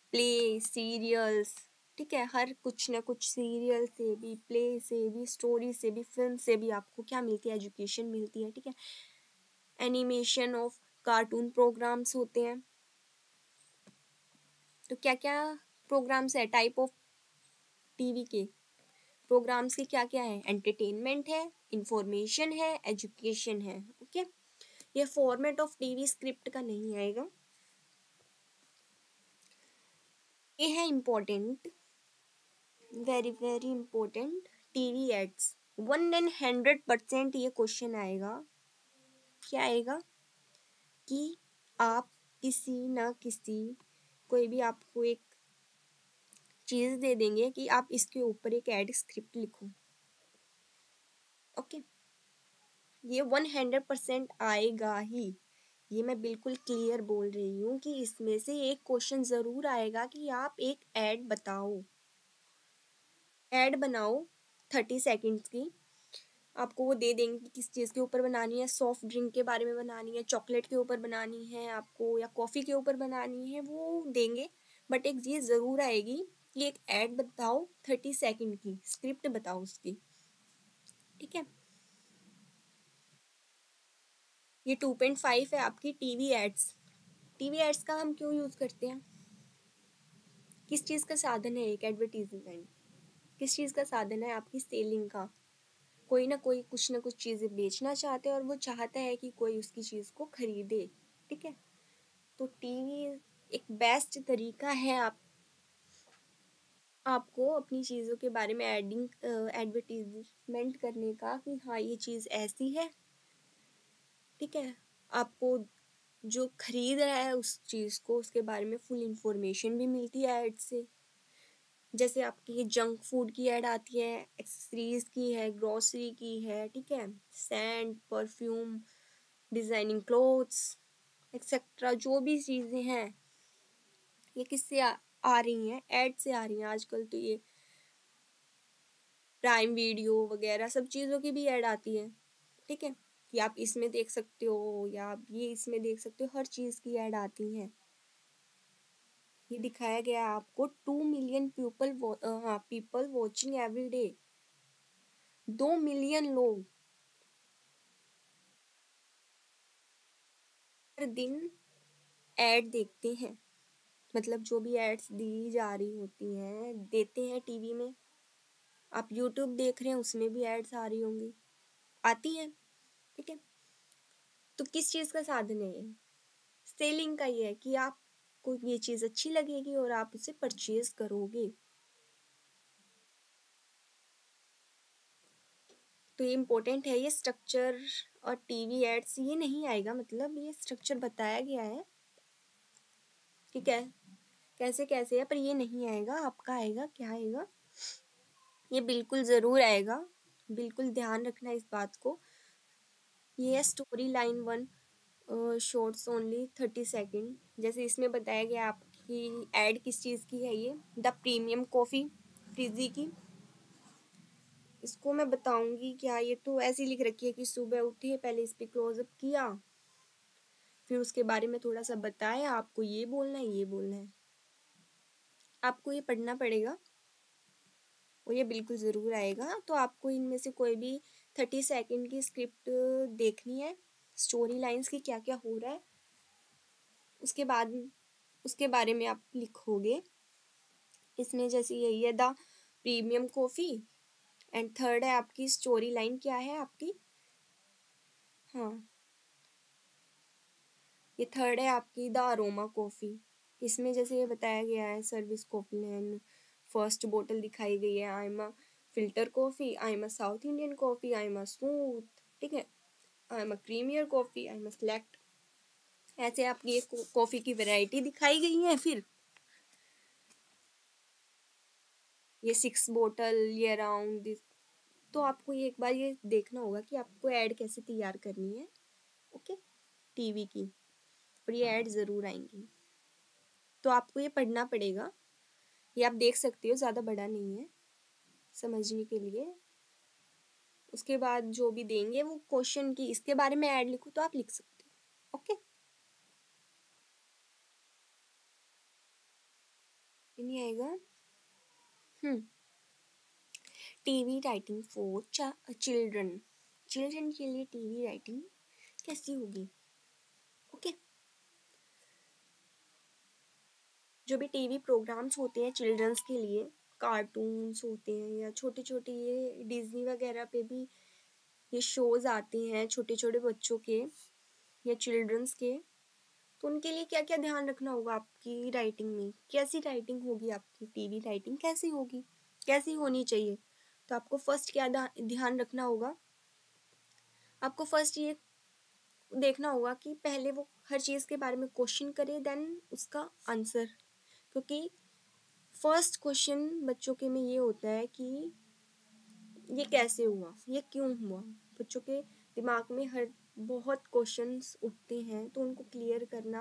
प्ले, सीरियल्स, ठीक है, हर कुछ ना कुछ सीरियल से भी, प्ले से भी, स्टोरी से भी, फिल्म से भी आपको क्या मिलती है, एजुकेशन मिलती है, ठीक है। एनिमेशन ऑफ कार्टून प्रोग्राम्स होते हैं। तो क्या क्या प्रोग्राम्स है, टाइप ऑफ टीवी के प्रोग्राम्स के क्या क्या है, एंटरटेनमेंट है, इंफॉर्मेशन है, एजुकेशन है, ओके। ये फॉर्मेट ऑफ टीवी स्क्रिप्ट का नहीं आएगा। ये है important, very very important, TV ads. 100% ये क्वेश्चन आएगा, क्या आएगा कि आप किसी ना किसी, कोई भी आपको एक चीज़ दे देंगे कि आप इसके ऊपर एक एड स्क्रिप्ट लिखो, ओके। ये 100% आएगा ही, ये मैं बिल्कुल क्लियर बोल रही हूँ कि इसमें से एक क्वेश्चन ज़रूर आएगा कि आप एक ऐड बताओ, ऐड बनाओ 30 सेकेंड्स की। आपको वो दे देंगे कि किस चीज़ के ऊपर बनानी है, सॉफ्ट ड्रिंक के बारे में बनानी है, चॉकलेट के ऊपर बनानी है आपको, या कॉफ़ी के ऊपर बनानी है, वो देंगे। बट एक चीज़ ज़रूर आएगी कि एक ऐड बताओ 30 सेकेंड की, स्क्रिप्ट बताओ उसकी, ठीक है। ये 2.5 है आपकी टीवी एड्स। टीवी एड्स का हम क्यों यूज़ करते हैं, किस चीज़ का साधन है एक एडवर्टीजमेंट, किस चीज़ का साधन है आपकी सेलिंग का। कोई ना कोई कुछ ना कुछ चीज़ें बेचना चाहते हैं और वो चाहता है कि कोई उसकी चीज़ को खरीदे, ठीक है। तो टीवी एक बेस्ट तरीका है आपको अपनी चीज़ों के बारे में एडवर्टीजमेंट करने का कि हाँ ये चीज़ ऐसी है, ठीक है। आपको जो खरीद रहा है उस चीज़ को, उसके बारे में फुल इंफॉर्मेशन भी मिलती है ऐड से। जैसे आपकी ये जंक फूड की ऐड आती है, एक्सेसरीज की है, ग्रोसरी की है, ठीक है, sand, perfume, designing clothes etcetera, जो भी चीज़ें हैं ये किससे आ रही हैं, ऐड से आ रही हैं। आजकल तो ये प्राइम वीडियो वगैरह सब चीज़ों की भी ऐड आती है, ठीक है, कि आप इसमें देख सकते हो या आप ये इसमें देख सकते हो, हर चीज़ की ऐड आती हैं। ये दिखाया गया है आपको 2 million people watching every day, 2 million लोग हर दिन ऐड देखते हैं। मतलब जो भी एड्स दी जा रही होती हैं, देते हैं टीवी में, आप यूट्यूब देख रहे हैं उसमें भी एड्स आ रही होंगी, आती हैं, ठीक है। तो किस चीज़ का साधन है ये, सेलिंग का ही है कि आपको ये चीज़ अच्छी लगेगी और आप उसे परचेज करोगे। तो ये इम्पोर्टेंट है, ये स्ट्रक्चर और टीवी एड्स ये नहीं आएगा, मतलब ये स्ट्रक्चर बताया गया है, ठीक है, कैसे कैसे है, पर ये नहीं आएगा। आपका आएगा, क्या आएगा, ये बिल्कुल ज़रूर आएगा, बिल्कुल ध्यान रखना इस बात को। ये है story line 1, shorts only 30 second. जैसे इसमें बताया गया आपकी ऐड किस चीज़ की है, ये द प्रीमियम कॉफ़ी फ्रिजी की। इसको मैं बताऊंगी क्या, ये तो ऐसी लिख रखी है कि सुबह उठी है, पहले इस पे क्लोजअप किया, फिर उसके बारे में थोड़ा सा बताया, आपको ये बोलना है, ये बोलना है, आपको ये पढ़ना पड़ेगा और ये बिल्कुल ज़रूर आएगा। तो आपको इनमें से कोई भी 30 सेकेंड की स्क्रिप्ट देखनी है, स्टोरी लाइंस की क्या क्या हो रहा है, उसके बाद उसके बारे में आप लिखोगे। इसमें जैसे यही है the premium coffee, and third है आपकी स्टोरी लाइन क्या है आपकी, हाँ ये थर्ड है आपकी द अरोमा कॉफ़ी। इसमें जैसे ये बताया गया है सर्विस कॉफ़ी लैंड, फर्स्ट बोतल दिखाई गई है, I am a filter coffee, I am a South Indian coffee, I am a smooth, ठीक है, I am a creamier coffee, I am a select. ऐसे आपकी ये कॉफ़ी की वैरायटी दिखाई गई है। फिर ये 6 बोतल, ये अराउंड दिस। तो आपको ये एक बार ये देखना होगा कि आपको ऐड कैसे तैयार करनी है, ओके, टीवी की, और ये ऐड ज़रूर आएंगी। तो आपको ये पढ़ना पड़ेगा, ये आप देख सकते हो, ज़्यादा बड़ा नहीं है समझने के लिए। उसके बाद जो भी देंगे वो क्वेश्चन की इसके बारे में ऐड लिखो तो आप लिख सकते हो, ओके। ये नहीं आएगा। TV writing for children. Children के लिए टीवी राइटिंग कैसी होगी? ओके, जो भी टीवी प्रोग्राम्स होते हैं चिल्ड्रंस के लिए, कार्टून्स होते हैं या छोटे छोटे, ये डिज्नी वगैरह पे भी ये शोज आते हैं छोटे छोटे बच्चों के या चिल्ड्रंस के, तो उनके लिए क्या क्या ध्यान रखना होगा आपकी राइटिंग में? कैसी राइटिंग होगी आपकी? टीवी राइटिंग कैसी होगी, कैसी होनी चाहिए? तो आपको फर्स्ट क्या ध्यान रखना होगा? आपको फर्स्ट ये देखना होगा कि पहले वो हर चीज़ के बारे में क्वेश्चन करे, देन उसका आंसर। क्योंकि फर्स्ट क्वेश्चन बच्चों के में ये होता है कि ये कैसे हुआ, ये क्यों हुआ। बच्चों के दिमाग में हर बहुत क्वेश्चंस उठते हैं, तो उनको क्लियर करना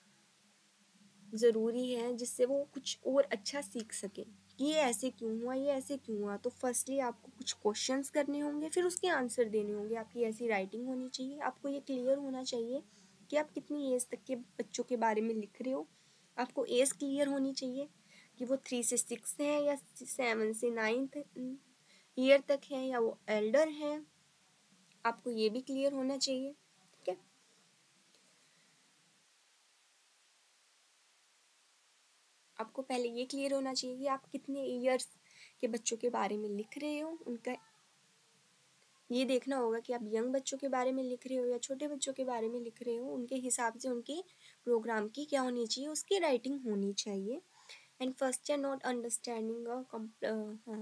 ज़रूरी है, जिससे वो कुछ और अच्छा सीख सके कि ये ऐसे क्यों हुआ, ये ऐसे क्यों हुआ। तो फर्स्टली आपको कुछ क्वेश्चंस करने होंगे, फिर उसके आंसर देने होंगे। आपकी ऐसी राइटिंग होनी चाहिए। आपको ये क्लियर होना चाहिए कि आप कितनी एज तक के बच्चों के बारे में लिख रहे हो। आपको एज क्लियर होनी चाहिए कि वो 3 से 6 है या 7 से 9 ईयर तक है या वो एल्डर है। आपको ये भी क्लियर होना चाहिए। ठीक है, आपको पहले ये क्लियर होना चाहिए कि आप कितने ईयर्स के बच्चों के बारे में लिख रहे हो। उनका ये देखना होगा कि आप यंग बच्चों के बारे में लिख रहे हो या छोटे बच्चों के बारे में लिख रहे हो। उनके हिसाब से उनकी प्रोग्राम की क्या होनी चाहिए, उसकी राइटिंग होनी चाहिए। एंड फर्स्ट है नॉट अंडरस्टैंडिंग। हाँ,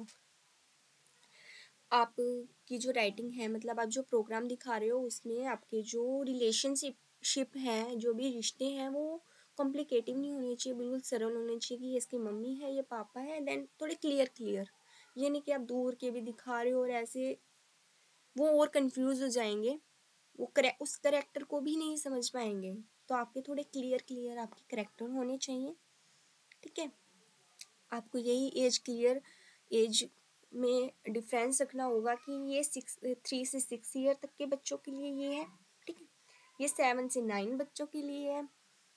आपकी जो राइटिंग है, मतलब आप जो प्रोग्राम दिखा रहे हो उसमें आपके जो रिलेशनशिप हैं, जो भी रिश्ते हैं, वो कॉम्प्लिकेटिव नहीं होने चाहिए, बिल्कुल सरल होने चाहिए कि ये इसकी मम्मी है, ये पापा है। देन थोड़े क्लियर। ये नहीं कि आप दूर के भी दिखा रहे हो और ऐसे वो और कंफ्यूज हो जाएंगे, वो उस करेक्टर को भी नहीं समझ पाएंगे। तो आपके थोड़े क्लियर आपके करेक्टर होने चाहिए। ठीक है, आपको यही एज में डिफरेंस रखना होगा कि ये 3 से 6 ईयर तक के बच्चों के लिए ये है। ठीक है, ये 7 से 9 बच्चों के लिए है।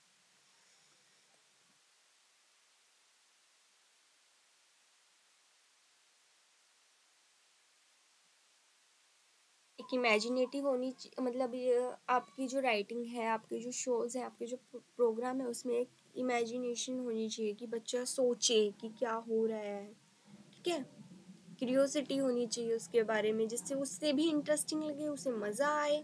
एक इमेजिनेटिव होनी मतलब ये आपकी जो राइटिंग है, आपके जो शोज है, आपके जो प्रोग्राम है, उसमें एक इमेजिनेशन होनी चाहिए कि बच्चा सोचे कि क्या हो रहा है। ठीक है, क्यूरियोसिटी होनी चाहिए उसके बारे में, जिससे उससे भी इंटरेस्टिंग लगे, उसे मज़ा आए।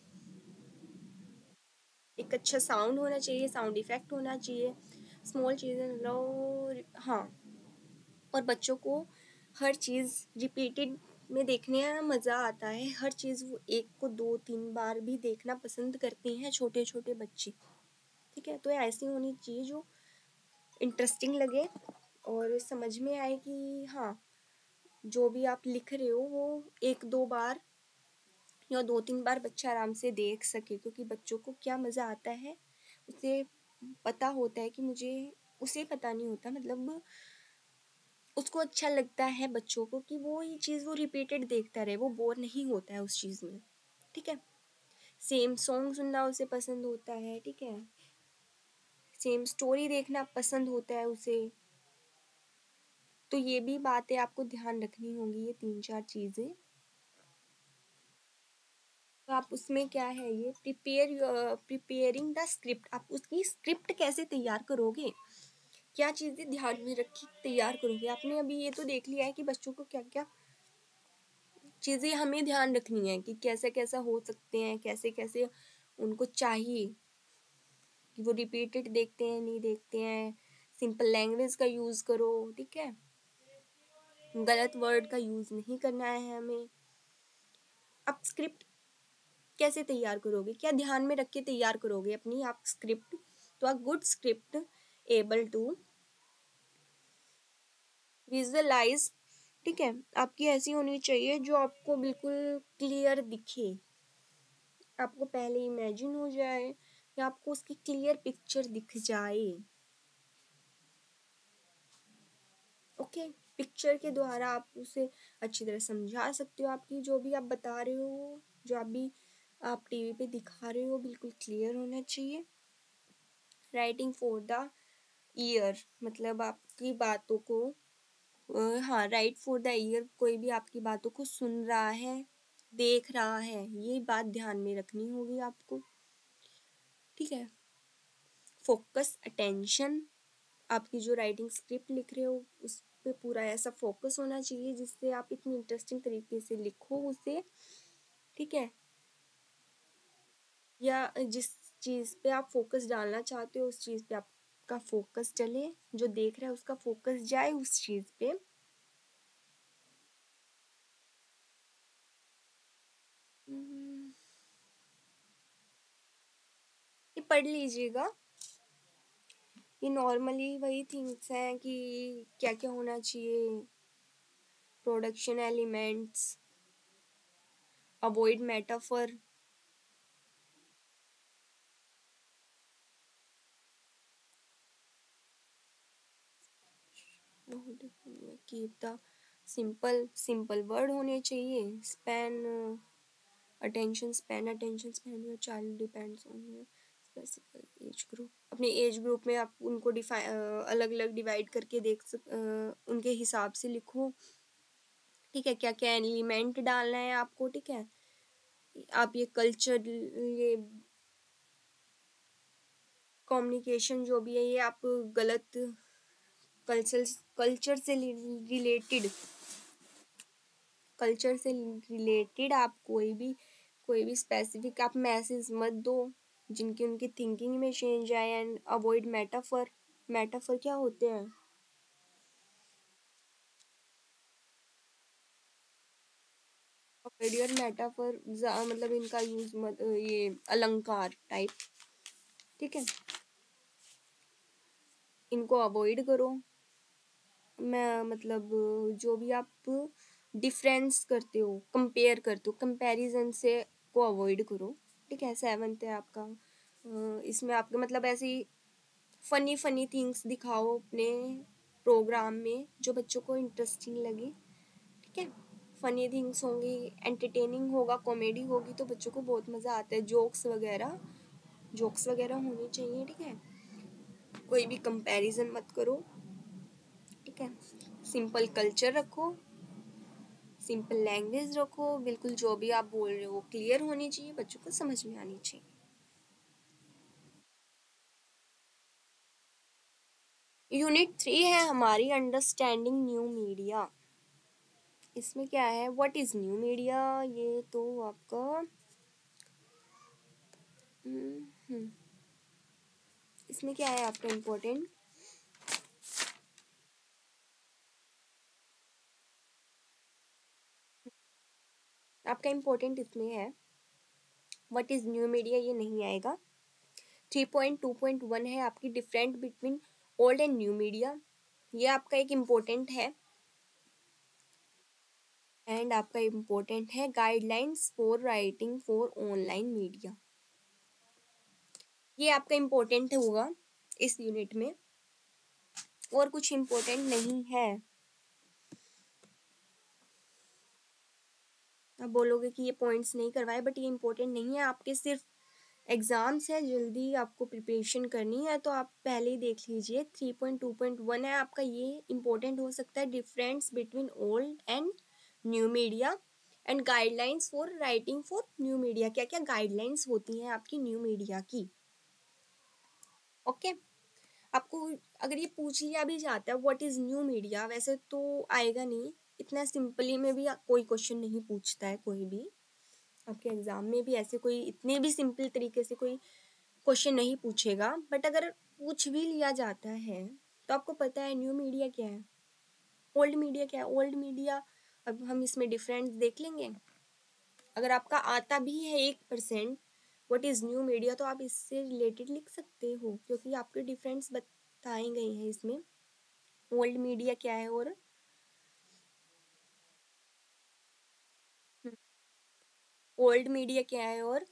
एक अच्छा साउंड होना चाहिए, साउंड इफेक्ट होना चाहिए, स्मॉल चीज़ें लो। हाँ, और बच्चों को हर चीज़ रिपीटेड में देखने में मज़ा आता है। हर चीज़ वो एक को 2-3 बार भी देखना पसंद करते हैं छोटे छोटे बच्चे। ठीक है, तो ऐसी होनी चाहिए जो इंटरेस्टिंग लगे और समझ में आए कि हाँ, जो भी आप लिख रहे हो वो 1-2 बार या 2-3 बार बच्चा आराम से देख सके। क्योंकि बच्चों को क्या मज़ा आता है, उसे पता होता है कि मुझे, उसे पता नहीं होता, मतलब उसको अच्छा लगता है बच्चों को कि वो ये चीज़ वो रिपीटेड देखता रहे, वो बोर नहीं होता है उस चीज़ में। ठीक है, सेम सॉन्ग सुनना उसे पसंद होता है। ठीक है, सेम स्टोरी देखना पसंद होता है उसे। तो ये भी बातें आपको ध्यान रखनी होंगी, ये 3-4 चीज़ें। तो आप उसमें क्या है, ये प्रिपेयरिंग द स्क्रिप्ट, आप उसकी स्क्रिप्ट कैसे तैयार करोगे, क्या चीज़ें ध्यान में रखी तैयार करोगे। आपने अभी ये तो देख लिया है कि बच्चों को क्या क्या चीज़ें हमें ध्यान रखनी है कि कैसे कैसा हो सकते हैं, कैसे कैसे उनको चाहिए कि वो रिपीटेड देखते हैं नहीं देखते हैं। सिंपल लैंग्वेज का यूज़ करो। ठीक है, गलत वर्ड का यूज़ नहीं करना है हमें। आप स्क्रिप्ट कैसे तैयार करोगे, क्या ध्यान में रख के तैयार करोगे अपनी आप स्क्रिप्ट? तो a good script able to visualise. ठीक है, आपकी ऐसी होनी चाहिए जो आपको बिल्कुल क्लियर दिखे, आपको पहले इमेजिन हो जाए या आपको उसकी क्लियर पिक्चर दिख जाए। ओके, पिक्चर के द्वारा आप उसे अच्छी तरह समझा सकते हो। आपकी जो भी आप बता रहे हो, जो आप टीवी पे दिखा रहे हो, बिल्कुल क्लियर होना चाहिए। राइटिंग फॉर द ईयर, मतलब आपकी बातों को हाँ, राइट फॉर द ईयर, कोई भी आपकी बातों को सुन रहा है, देख रहा है, ये बात ध्यान में रखनी होगी आपको। ठीक है। फोकस, अटेंशन, आपकी जो राइटिंग स्क्रिप्ट लिख रहे हो उस पे पूरा ऐसा फोकस होना चाहिए जिससे आप इतनी इंटरेस्टिंग तरीके से लिखो उसे। ठीक है। या जिस चीज़ पे आप फोकस डालना चाहते हो उस चीज़ पे आपका फोकस चले, जो देख रहा है उसका फोकस जाए उस चीज़ पे। ये पढ़ लीजिएगा। ये नॉर्मली वही थिंग्स हैं कि क्या क्या होना चाहिए, production elements, avoid metaphor, keep the simple word होने चाहिए, span, attention span your child depends on your specific age group. अपने एज ग्रुप में आप उनको अलग अलग डिवाइड करके उनके हिसाब से लिखो। ठीक है। क्या क्या एलिमेंट डालना है आपको। ठीक है। आप ये कल्चर, ये कम्युनिकेशन जो भी है, ये आप गलत कल्चर कल्चर से रिलेटेड कल्चर से रिलेटेड आप कोई भी स्पेसिफिक आप मैसेज मत दो जिनकी उनकी थिंकिंग में चेंज आए। And avoid metaphor. मेटाफर क्या होते हैं? अवॉइड योर मेटाफर, मतलब इनका यूज मत, ये अलंकार टाइप। ठीक है। इनको अवॉइड करो। मैं मतलब जो भी आप डिफरेंस करते हो, कंपेयर करते हो, कंपैरिजन से को अवॉइड करो। ठीक है। 7th है आपका। इसमें आपके मतलब ऐसी फनी फनी थिंग्स दिखाओ अपने प्रोग्राम में जो बच्चों को इंटरेस्टिंग लगे। ठीक है। फनी थिंग्स होंगी, एंटरटेनिंग होगा, कॉमेडी होगी तो बच्चों को बहुत मज़ा आता है। जोक्स वगैरह होने चाहिए। ठीक है। कोई भी कंपैरिजन मत करो। ठीक है। सिंपल कल्चर रखो, सिंपल लैंग्वेज रखो, बिल्कुल जो भी आप बोल रहे हो क्लियर होनी चाहिए, बच्चों को समझ में आनी चाहिए। यूनिट 3 है हमारी अंडरस्टैंडिंग न्यू मीडिया। इसमें क्या है, व्हाट इज न्यू मीडिया, ये तो आपका इसमें क्या है आपका इम्पोर्टेंट, इसमें है व्हाट इज न्यू मीडिया, ये नहीं आएगा। 3.2.1 है आपकी different between old and new media, ये आपका एक इम्पोर्टेंट है। एंड आपका इम्पोर्टेंट है guidelines for writing for online media, ये आपका इम्पोर्टेंट होगा इस यूनिट में, और कुछ इम्पोर्टेंट नहीं है। आप बोलोगे कि ये पॉइंट्स नहीं करवाए, बट ये इम्पोर्टेंट नहीं है आपके, सिर्फ एग्जाम्स है, जल्दी आपको प्रिपरेशन करनी है तो आप पहले ही देख लीजिए। 3.2.1 है आपका, ये इम्पोर्टेंट हो सकता है, difference between old and new media and guidelines for writing for new media, क्या क्या गाइडलाइंस होती हैं आपकी न्यू मीडिया की। ओके। आपको अगर ये पूछ लिया भी जाता है व्हाट इज न्यू मीडिया, वैसे तो आएगा नहीं, इतना सिंपली में भी कोई क्वेश्चन नहीं पूछता है कोई भी, आपके एग्जाम में भी ऐसे कोई इतने भी सिंपल तरीके से कोई क्वेश्चन नहीं पूछेगा। बट अगर पूछ भी लिया जाता है तो आपको पता है न्यू मीडिया क्या है, ओल्ड मीडिया क्या है। ओल्ड मीडिया, अब हम इसमें डिफरेंस देख लेंगे। अगर आपका आता भी है 1% व्हाट इज न्यू मीडिया, तो आप इससे रिलेटेड लिख सकते हो क्योंकि आपके डिफरेंस बताए गए हैं इसमें। ओल्ड मीडिया क्या है और ओल्ड मीडिया क्या है और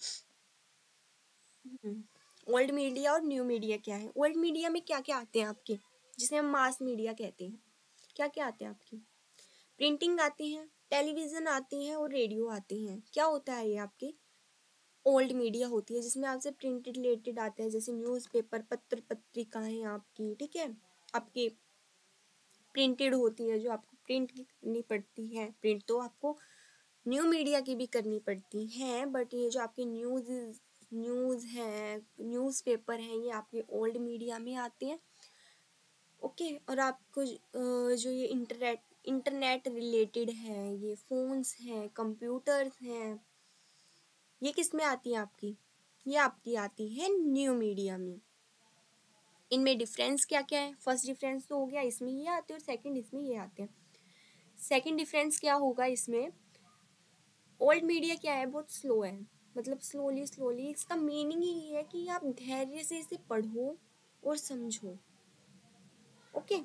ओल्ड मीडिया और न्यू मीडिया क्या है। ओल्ड मीडिया में क्या क्या आते हैं आपके, जिसे हम मास मीडिया कहते हैं, क्या क्या आते हैं आपकी, प्रिंटिंग आती हैं, टेलीविज़न आती हैं और रेडियो आती हैं। क्या होता है ये आपके, ओल्ड मीडिया होती है जिसमें आपसे प्रिंटेड रिलेटेड आता है, जैसे न्यूज़पेपर, पत्र पत्रिकाएं आपकी, ठीक है, आपकी प्रिंटेड होती है जो आपको प्रिंट करनी पड़ती है। प्रिंट तो आपको न्यू मीडिया की भी करनी पड़ती हैं, बट ये जो आपके न्यूज़ हैं, न्यूज़पेपर हैं, ये आपके ओल्ड मीडिया में आते हैं। ओके, और आपको जो ये इंटरनेट रिलेटेड है, ये फ़ोन्स हैं, कंप्यूटर्स हैं, ये किस में आती है आपकी? ये आपकी आती है न्यू मीडिया में। इनमें डिफरेंस क्या क्या है? फर्स्ट डिफरेंस तो हो गया, इसमें ये आते हैं, और सेकंड इसमें ये आते हैं। सेकंड डिफरेंस क्या होगा इसमें? ओल्ड मीडिया क्या है, बहुत स्लो है, मतलब स्लोली स्लोली। इसका मीनिंग ही ये है कि आप धैर्य से इसे पढ़ो और समझो। ओके,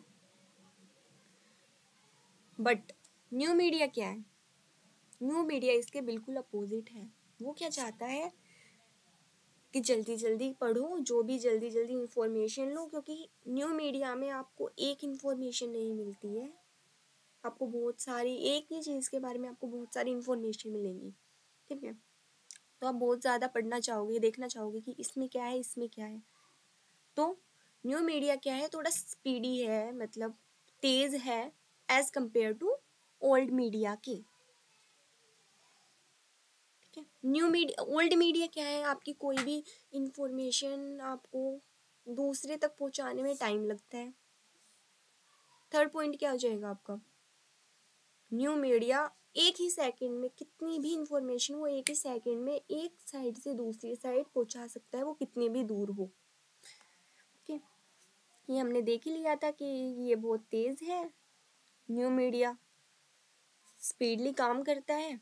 बट न्यू मीडिया क्या है? न्यू मीडिया इसके बिल्कुल अपोजिट है। वो क्या चाहता है कि जल्दी जल्दी पढ़ो, जो भी जल्दी जल्दी इंफॉर्मेशन लो, क्योंकि न्यू मीडिया में आपको एक इंफॉर्मेशन नहीं मिलती है, आपको बहुत सारी, एक ही चीज़ के बारे में आपको बहुत सारी इंफॉर्मेशन मिलेंगी, ठीक है। तो आप बहुत ज़्यादा पढ़ना चाहोगे, देखना चाहोगे कि इसमें क्या है, इसमें क्या है। तो न्यू मीडिया क्या है, थोड़ा स्पीडी है, मतलब तेज़ है as compare to old media की, ठीक है। न्यू मीडिया, ओल्ड मीडिया क्या है, आपकी कोई भी इंफॉर्मेशन आपको दूसरे तक पहुंचाने में टाइम लगता है। थर्ड पॉइंट क्या हो जाएगा आपका? न्यू मीडिया एक ही सेकंड में, कितनी भी इंफॉर्मेशन वो एक ही सेकंड में एक साइड से दूसरी साइड पहुंचा सकता है, वो कितनी भी दूर हो। ओके, ये हमने देख ही लिया था कि ये बहुत तेज है, न्यू मीडिया स्पीडली काम करता है।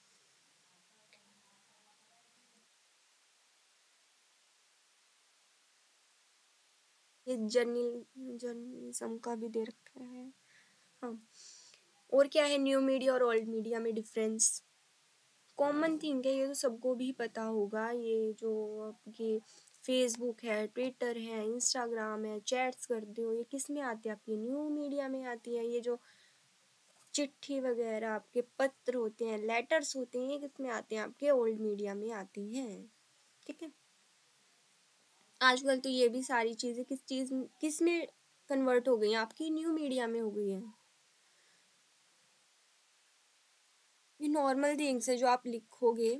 ये जर्नलिज्म का भी दे रखा है। हाँ, और क्या है न्यू मीडिया और ओल्ड मीडिया में डिफरेंस? कॉमन थिंग है, ये तो सबको भी पता होगा। ये जो आपके फेसबुक है, ट्विटर है, इंस्टाग्राम है, चैट्स करते हो, ये किस में आती है? आपकी न्यू मीडिया में आती है। ये जो चिट्ठी वगैरह, आपके पत्र होते हैं, लेटर्स होते हैं, ये किस में आते हैं? आपके ओल्ड मीडिया में आती हैं, ठीक है। आजकल तो ये भी सारी चीज़ें किस में कन्वर्ट हो गई हैं? आपकी न्यू मीडिया में हो गई है। ये नॉर्मल थिंग्स है जो आप लिखोगे।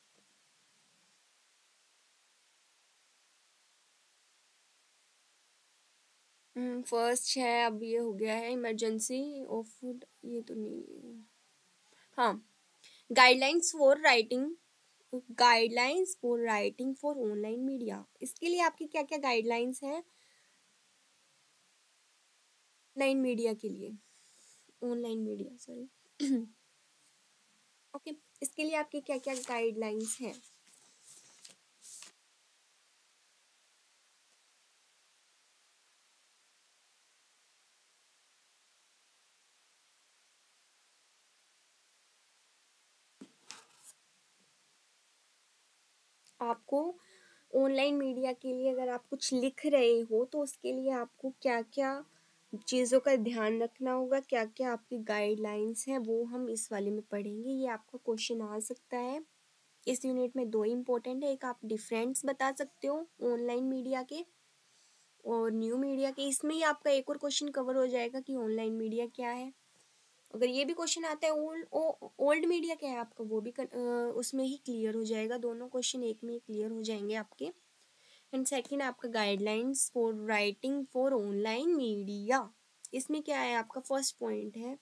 फर्स्ट है, अब ये हो गया है इमरजेंसी ऑफ, ये तो नहीं। हाँ, guidelines for writing, guidelines for writing for online media. इसके लिए आपकी क्या क्या गाइडलाइंस हैं ऑनलाइन मीडिया के लिए? Online media, sorry. ओके, इसके लिए आपकी क्या क्या गाइडलाइंस हैं? आपको ऑनलाइन मीडिया के लिए अगर आप कुछ लिख रहे हो तो उसके लिए आपको क्या क्या चीज़ों का ध्यान रखना होगा, क्या क्या आपकी गाइडलाइंस हैं, वो हम इस वाले में पढ़ेंगे। ये आपका क्वेश्चन आ सकता है। इस यूनिट में दो इम्पोर्टेंट है, एक आप डिफरेंस बता सकते हो ऑनलाइन मीडिया के और न्यू मीडिया के। इसमें ही आपका एक और क्वेश्चन कवर हो जाएगा कि ऑनलाइन मीडिया क्या है। अगर ये भी क्वेश्चन आता है ओल्ड मीडिया क्या है आपका, वो भी उसमें ही क्लियर हो जाएगा। दोनों क्वेश्चन एक में ही क्लियर हो जाएंगे आपके। एंड सेकंड आपका guidelines for writing for online media. इसमें क्या है, आपका फर्स्ट पॉइंट है,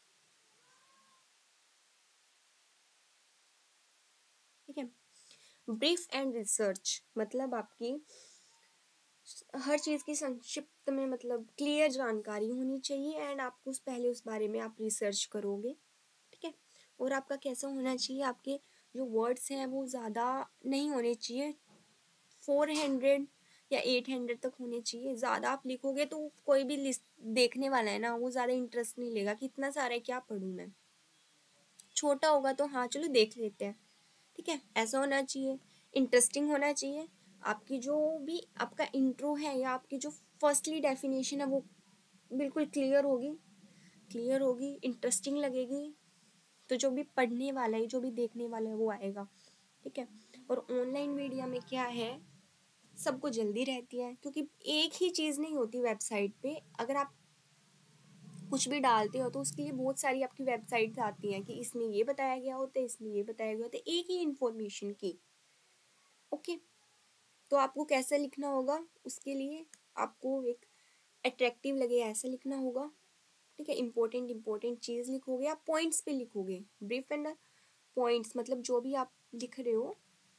ठीक है, ब्रीफ एंड रिसर्च। मतलब आपकी हर चीज़ की संक्षिप्त में, मतलब क्लियर जानकारी होनी चाहिए एंड आपको पहले उस बारे में आप रिसर्च करोगे, ठीक है। और आपका कैसा होना चाहिए, आपके जो वर्ड्स हैं वो ज़्यादा नहीं होने चाहिए, 400 या 800 तक होने चाहिए। ज़्यादा आप लिखोगे तो कोई भी लिस्ट देखने वाला है ना, वो ज़्यादा इंटरेस्ट नहीं लेगा कि इतना सारा है क्या पढ़ूँ मैं। छोटा होगा तो हाँ चलो देख लेते हैं, ठीक है, ऐसा होना चाहिए। इंटरेस्टिंग होना चाहिए। आपकी जो भी आपका इंट्रो है या आपकी जो फर्स्टली डेफिनेशन है वो बिल्कुल क्लियर होगी, इंटरेस्टिंग लगेगी, तो जो भी पढ़ने वाला है, जो भी देखने वाला है वो आएगा, ठीक है। और ऑनलाइन मीडिया में क्या है, सबको जल्दी रहती है, क्योंकि एक ही चीज़ नहीं होती वेबसाइट पे। अगर आप कुछ भी डालते हो तो उसके लिए बहुत सारी आपकी वेबसाइट्स आती हैं कि इसमें ये बताया गया होता है, इसमें ये बताया गया होता है, एक ही इंफॉर्मेशन की। ओके, तो आपको कैसा लिखना होगा, उसके लिए आपको एक अट्रैक्टिव लगे ऐसा लिखना होगा। ठीक है, इंपॉर्टेंट इंपॉर्टेंट चीज़ लिखोगे, आप पॉइंट्स पे लिखोगे, ब्रीफ एंड पॉइंट्स, मतलब जो भी आप लिख रहे हो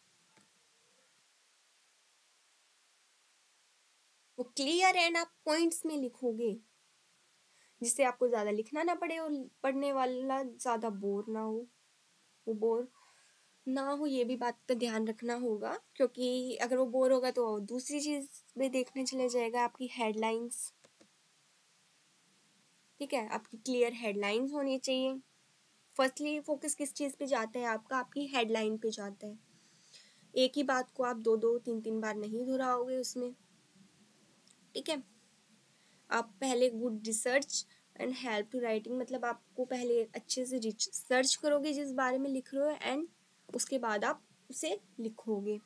वो क्लियर एंड आप पॉइंट्स में लिखोगे, जिससे आपको ज़्यादा लिखना ना पड़े और पढ़ने वाला ज़्यादा बोर ना हो, वो बोर ना हो, ये भी बात का ध्यान रखना होगा, क्योंकि अगर वो बोर होगा तो दूसरी चीज़ में देखने चले जाएगा। आपकी हेडलाइंस, ठीक है, आपकी क्लियर हेडलाइंस होनी चाहिए। फर्स्टली फोकस किस चीज़ पे जाता है आपका, आपकी हेडलाइन पे जाता है। एक ही बात को आप दो दो तीन तीन बार नहीं दोहराओगे उसमें। ठीक है, आप पहले good research and help to writing, मतलब आपको पहले अच्छे से रिसर्च करोगे जिस बारे में लिख रहे हो, एंड उसके बाद आप उसे लिखोगे।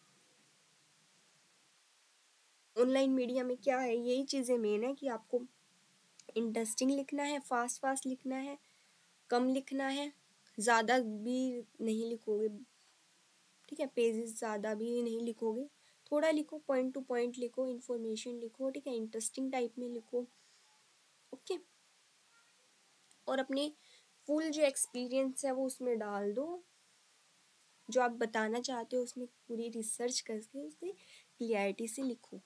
ऑनलाइन मीडिया में क्या है, यही चीज़ें मेन है कि आपको इंटरेस्टिंग लिखना है, फास्ट फास्ट लिखना है, कम लिखना है, ज़्यादा भी नहीं लिखोगे। ठीक है, पेजेस ज़्यादा भी नहीं लिखोगे, थोड़ा लिखो, पॉइंट टू पॉइंट लिखो, इन्फॉर्मेशन लिखो। ठीक है, इंटरेस्टिंग टाइप में लिखो। ओके, और अपने फुल जो एक्सपीरियंस है वो उसमें डाल दो, जो आप बताना चाहते हो उसमें पूरी रिसर्च करके उसे क्लियरिटी से लिखो।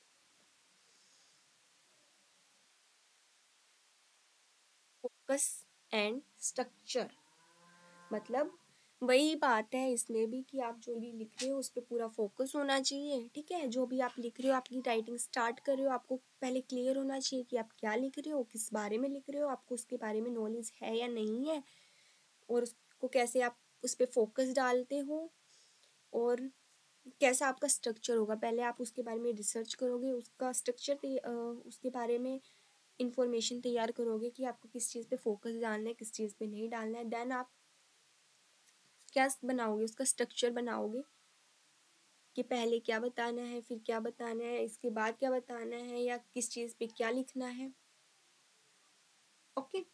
फोकस एंड स्ट्रक्चर, मतलब वही बात है इसमें भी कि आप जो भी लिख रहे हो उस पर पूरा फोकस होना चाहिए। ठीक है, जो भी आप लिख रहे हो, आपकी राइटिंग स्टार्ट कर रहे हो, आपको पहले क्लियर होना चाहिए कि आप क्या लिख रहे हो, किस बारे में लिख रहे हो, आपको उसके बारे में नॉलेज है या नहीं है, और उसको कैसे आप उस पर फोकस डालते हो, और कैसा आपका स्ट्रक्चर होगा। पहले आप उसके बारे में रिसर्च करोगे, उसका स्ट्रक्चर उसके बारे में इंफॉर्मेशन तैयार करोगे कि आपको किस चीज़ पे फोकस डालना है, किस चीज़ पे नहीं डालना है। देन आप क्या बनाओगे, उसका स्ट्रक्चर बनाओगे कि पहले क्या बताना है, फिर क्या बताना है, इसके बाद क्या बताना है, या किस चीज़ पे क्या लिखना है। ओके,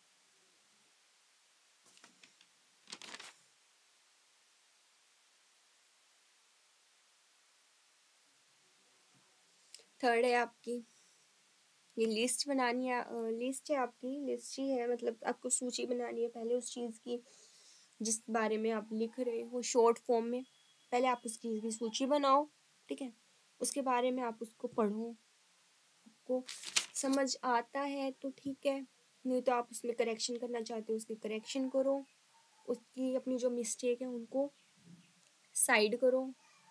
थर्ड है आपकी ये लिस्ट बनानी है। लिस्ट है आपकी, लिस्ट ही है, मतलब आपको सूची बनानी है पहले उस चीज़ की जिस बारे में आप लिख रहे हो, शॉर्ट फॉर्म में। पहले आप उसकी भी सूची बनाओ। ठीक है, उसके बारे में आप उसको पढ़ो, आपको समझ आता है तो ठीक है, नहीं तो आप उसमें करेक्शन करना चाहते हो उसकी करेक्शन करो, उसकी अपनी जो मिस्टेक है उनको साइड करो।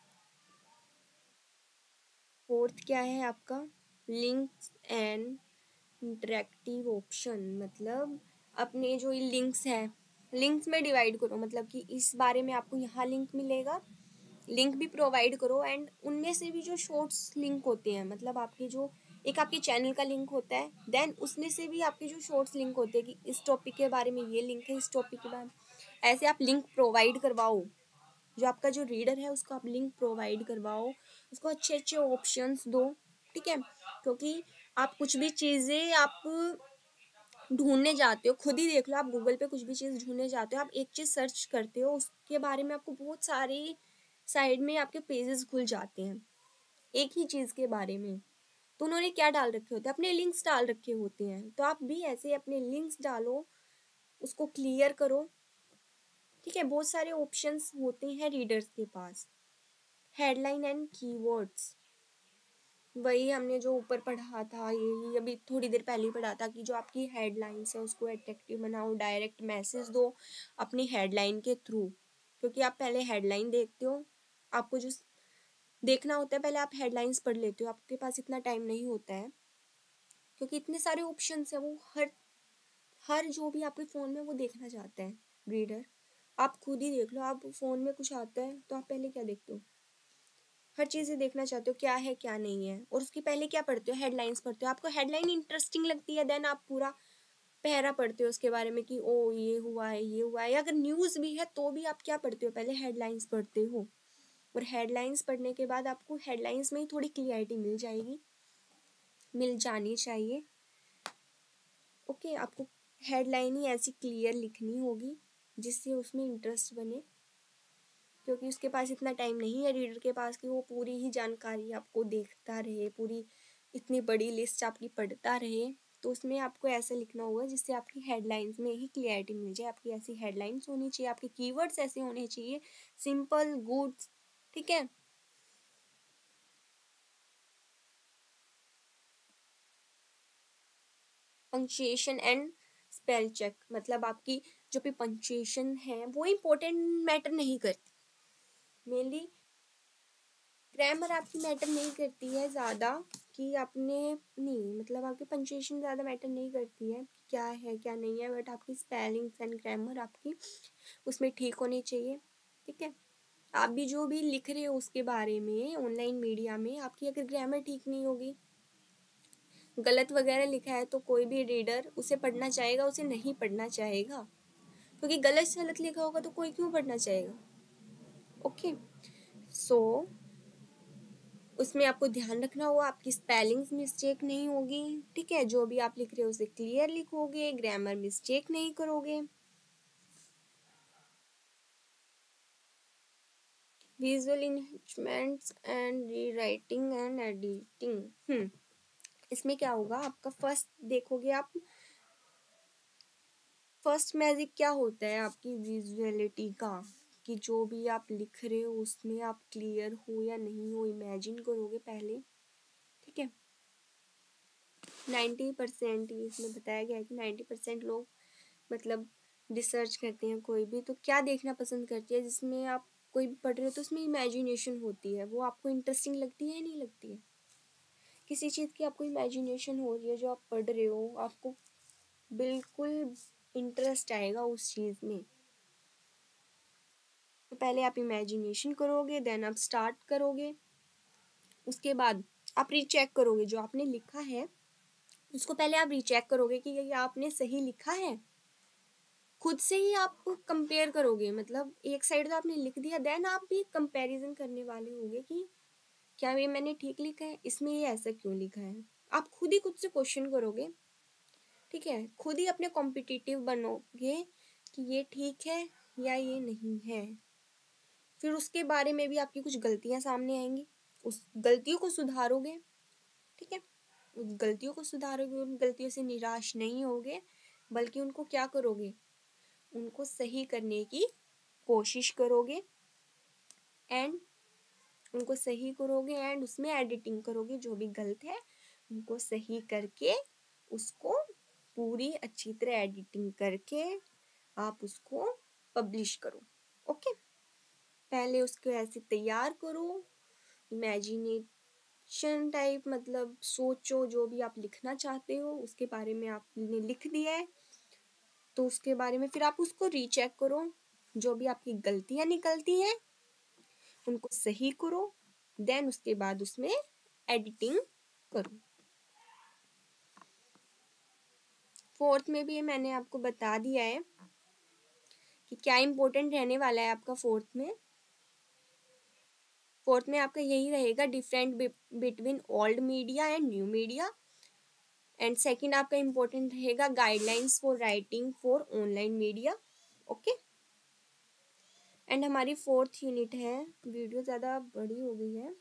फोर्थ क्या है आपका, लिंक्स एंड इंटरेक्टिव ऑप्शन, मतलब अपने जो लिंक्स हैं, लिंक्स में डिवाइड करो, मतलब कि इस बारे में आपको यहाँ लिंक मिलेगा, लिंक भी प्रोवाइड करो, एंड उनमें से भी जो शॉर्ट्स लिंक होते हैं, मतलब आपके जो एक आपके चैनल का लिंक होता है, देन उसमें से भी आपके जो शॉर्ट्स लिंक होते हैं कि इस टॉपिक के बारे में ये लिंक है, इस टॉपिक के बारे में, ऐसे आप लिंक प्रोवाइड करवाओ। जो आपका जो रीडर है उसको आप लिंक प्रोवाइड करवाओ, उसको अच्छे अच्छे ऑप्शंस दो। ठीक है, क्योंकि आप कुछ भी चीज़ें आप ढूंढने जाते हो, खुद ही देख लो, आप गूगल पे कुछ भी चीज़ ढूंढने जाते हो, आप एक चीज़ सर्च करते हो, उसके बारे में आपको बहुत सारी साइड में आपके पेजेस खुल जाते हैं एक ही चीज़ के बारे में। तो उन्होंने क्या डाल रखे होते हैं, अपने लिंक्स डाल रखे होते हैं, तो आप भी ऐसे अपने लिंक्स डालो, उसको क्लियर करो। ठीक है, बहुत सारे ऑप्शंस होते हैं रीडर्स के पास। हेडलाइन एंड कीवर्ड्स, वही हमने जो ऊपर पढ़ा था, यही अभी थोड़ी देर पहले ही पढ़ा था कि जो आपकी हेडलाइंस है उसको अट्रैक्टिव बनाओ, डायरेक्ट मैसेज दो अपनी हेडलाइन के थ्रू, क्योंकि आप पहले हेडलाइन देखते हो, आपको जो देखना होता है पहले आप हेडलाइंस पढ़ लेते हो, आपके पास इतना टाइम नहीं होता है क्योंकि इतने सारे ऑप्शंस है, वो हर हर जो भी आपके फ़ोन में वो देखना चाहता है रीडर। आप खुद ही देख लो, आप फ़ोन में कुछ आता है तो आप पहले क्या देखते हो, हर चीज़ें देखना चाहते हो क्या है क्या नहीं है, और उसकी पहले क्या पढ़ते हो, हेडलाइंस पढ़ते हो, आपको हेडलाइन इंटरेस्टिंग लगती है, देन आप पूरा पहरा पढ़ते हो उसके बारे में कि ओ ये हुआ है ये हुआ है, अगर न्यूज़ भी है तो भी आप क्या पढ़ते हो, पहले हेडलाइंस पढ़ते हो। और हेडलाइंस पढ़ने के बाद आपको हेडलाइंस में ही थोड़ी क्लियरिटी मिल जानी चाहिए। ओके, आपको हेडलाइन ही ऐसी क्लियर लिखनी होगी जिससे उसमें इंटरेस्ट बने, क्योंकि उसके पास इतना टाइम नहीं है रीडर के पास कि वो पूरी ही जानकारी आपको देखता रहे, पूरी इतनी बड़ी लिस्ट आपकी पढ़ता रहे। तो उसमें आपको ऐसे लिखना होगा जिससे आपकी हेडलाइंस में ही क्लियरिटी मिल जाए। आपकी ऐसी हेडलाइंस होनी चाहिए, आपके कीवर्ड्स ऐसे होने चाहिए, सिंपल, गुड, ठीक है। पंक्चुएशन एंड स्पेल चेक, मतलब आपकी जो भी पंक्चुएशन है वो इम्पोर्टेंट मैटर नहीं करती, मेनली ग्रामर आपकी मैटर नहीं करती है ज़्यादा, कि आपने नहीं, मतलब आपकी पंक्चुएशन ज़्यादा मैटर नहीं करती है क्या है क्या नहीं है, बट आपकी स्पेलिंग्स एंड ग्रामर आपकी उसमें ठीक होनी चाहिए, ठीक है। आप भी जो भी लिख रहे हो उसके बारे में ऑनलाइन मीडिया में, आपकी अगर ग्रामर ठीक नहीं होगी, गलत वगैरह लिखा है, तो कोई भी रीडर उसे पढ़ना चाहेगा, उसे नहीं पढ़ना चाहेगा, क्योंकि गलत सलत लिखा होगा तो कोई क्यों पढ़ना चाहेगा। ओके, सो उसमें आपको ध्यान रखना होगा आपकी स्पेलिंग्स मिस्टेक नहीं होगी, ठीक है। जो भी आप लिख रहे हो उसे क्लियर लिखोगे, ग्रामर मिस्टेक नहीं करोगे। Visual enhancements and rewriting and editing, इसमें क्या होगा, आपका फर्स्ट देखोगे आप, फर्स्ट मैजिक क्या होता है आपकी विजुअलिटी का, कि जो भी आप लिख रहे हो उसमें आप क्लियर हो या नहीं हो, इमेजिन करोगे पहले, ठीक है। 90% इसमें बताया गया है कि 90% लोग मतलब रिसर्च करते हैं कोई भी, तो क्या देखना पसंद करती है, जिसमें आप कोई भी पढ़ रहे हो तो उसमें इमेजिनेशन होती है, वो आपको इंटरेस्टिंग लगती है या नहीं लगती है। किसी चीज़ की आपको इमेजिनेशन हो रही है, जो आप पढ़ रहे हो आपको बिल्कुल इंटरेस्ट आएगा उस चीज़ में। तो पहले आप इमेजिनेशन करोगे, देन आप स्टार्ट करोगे, उसके बाद आप रीचेक करोगे जो आपने लिखा है, उसको पहले आप रीचेक करोगे कि ये आपने सही लिखा है, खुद से ही आप कंपेयर करोगे, मतलब एक साइड तो आपने लिख दिया, देन आप भी कंपैरिजन करने वाले होगे कि क्या ये मैंने ठीक लिखा है, इसमें ये ऐसा क्यों लिखा है। आप खुद ही खुद से क्वेश्चन करोगे, ठीक है, खुद ही अपने कॉम्पिटिटिव बनोगे कि ये ठीक है या ये नहीं है। फिर उसके बारे में भी आपकी कुछ गलतियां सामने आएंगी, उस गलतियों को सुधारोगे, ठीक है। उन गलतियों को सुधारोगे, उन गलतियों से निराश नहीं होगे, बल्कि उनको क्या करोगे, उनको सही करने की कोशिश करोगे, एंड उनको सही करोगे, एंड उसमें एडिटिंग करोगे, जो भी गलत है उनको सही करके उसको पूरी अच्छी तरह एडिटिंग करके आप उसको पब्लिश करो। ओके, पहले उसको ऐसे तैयार करो, इमेजिनेशन टाइप, मतलब सोचो जो भी आप लिखना चाहते हो उसके बारे में आपने लिख दिया है, तो उसके बारे में फिर आप उसको रीचेक करो, जो भी आपकी गलतियां निकलती हैं उनको सही करो, देन उसके बाद उसमें एडिटिंग करो। फोर्थ में भी मैंने आपको बता दिया है कि क्या इंपॉर्टेंट रहने वाला है आपका फोर्थ में आपका यही रहेगा, different between old media and new media, and second आपका इंपॉर्टेंट रहेगा guidelines for writing for online media. Okay, and हमारी फोर्थ यूनिट है, वीडियो ज़्यादा बड़ी हो गई है,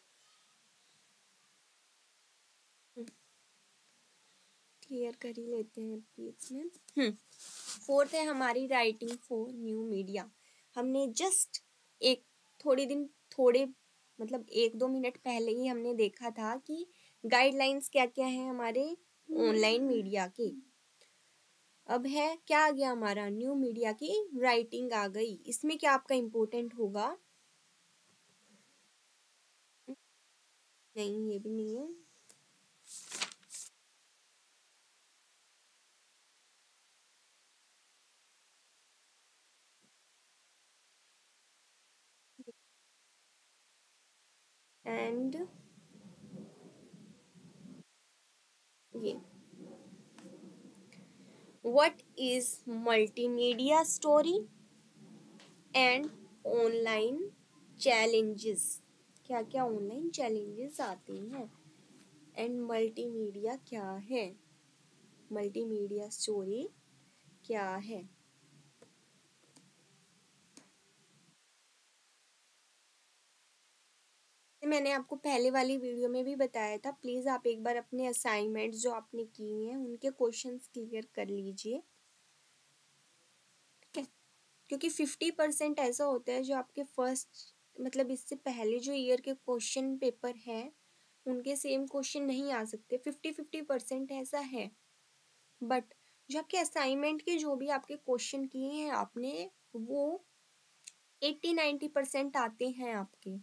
क्लियर कर ही लेते हैं बीच में। फोर्थ है हमारी राइटिंग फॉर न्यू मीडिया। हमने जस्ट एक थोड़े मतलब 1-2 मिनट पहले ही हमने देखा था कि गाइडलाइंस क्या क्या है हमारे ऑनलाइन मीडिया के। अब है क्या आ गया, हमारा न्यू मीडिया की राइटिंग आ गई। इसमें क्या आपका इम्पोर्टेंट होगा, नहीं ये भी नहीं है, एंड ये what is multimedia story and online challenges। क्या क्या ऑनलाइन चैलेंजेस आते हैं एंड मल्टीमीडिया क्या है, मल्टीमीडिया स्टोरी क्या है। मैंने आपको पहले वाली वीडियो में भी बताया था, प्लीज़ आप एक बार अपने असाइनमेंट्स जो आपने किए हैं उनके क्वेश्चंस क्लियर कर लीजिए, ठीक है। क्योंकि 50% ऐसा होता है जो आपके फर्स्ट मतलब इससे पहले जो ईयर के क्वेश्चन पेपर हैं उनके सेम क्वेश्चन नहीं आ सकते, 50-50% ऐसा है। बट जो आपके असाइनमेंट के जो भी आपके क्वेश्चन किए हैं आपने, वो 80-90% आते हैं आपके,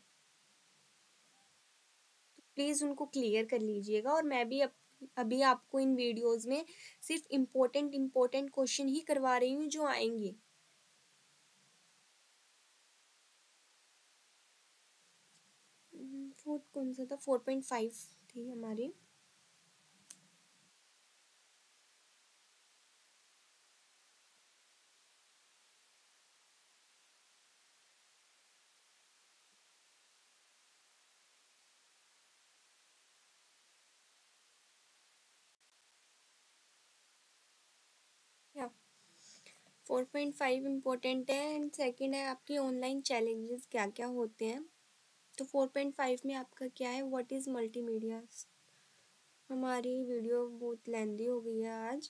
तो प्लीज़ उनको क्लियर कर लीजिएगा। और मैं भी अभी आपको इन वीडियोस में सिर्फ इम्पोर्टेंट क्वेश्चन ही करवा रही हूँ जो आएंगे। फोर्थ कौन सा था, 4.5 थी हमारी। या 4.5 इम्पोर्टेंट है एंड सेकेंड है आपकी ऑनलाइन चैलेंजेस क्या क्या होते हैं। तो 4.5 में आपका क्या है, व्हाट इज़ मल्टीमीडिया। हमारी वीडियो बहुत लेंदी हो गई है आज,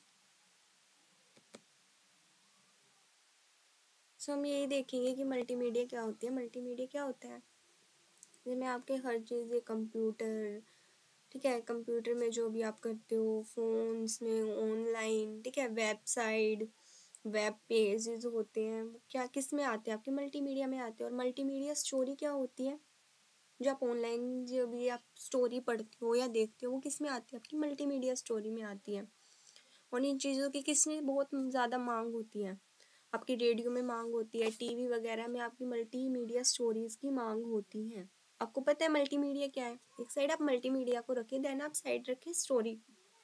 सो हम यही देखेंगे कि मल्टीमीडिया क्या होती है। मल्टीमीडिया क्या होता है, जिसमें आपके हर चीज़, ये कंप्यूटर, ठीक है, कंप्यूटर में जो भी आप करते हो, फोन्स में ऑनलाइन, ठीक है, वेबसाइट, वेब पेजेस होते हैं, वो क्या किस में आते हैं, आपके मल्टीमीडिया में आते हैं। और मल्टीमीडिया स्टोरी क्या होती है, जो आप ऑनलाइन जो भी आप स्टोरी पढ़ते हो या देखते हो वो किस में आती है, आपकी मल्टीमीडिया स्टोरी में आती है। और इन चीज़ों की किस में बहुत ज़्यादा मांग होती है, आपकी रेडियो में मांग होती है, टीवी वगैरह में आपकी मल्टीमीडिया स्टोरीज की मांग होती है। आपको पता है मल्टीमीडिया क्या है, एक साइड आप मल्टीमीडिया को रखिए, देन आप साइड रखिए स्टोरी,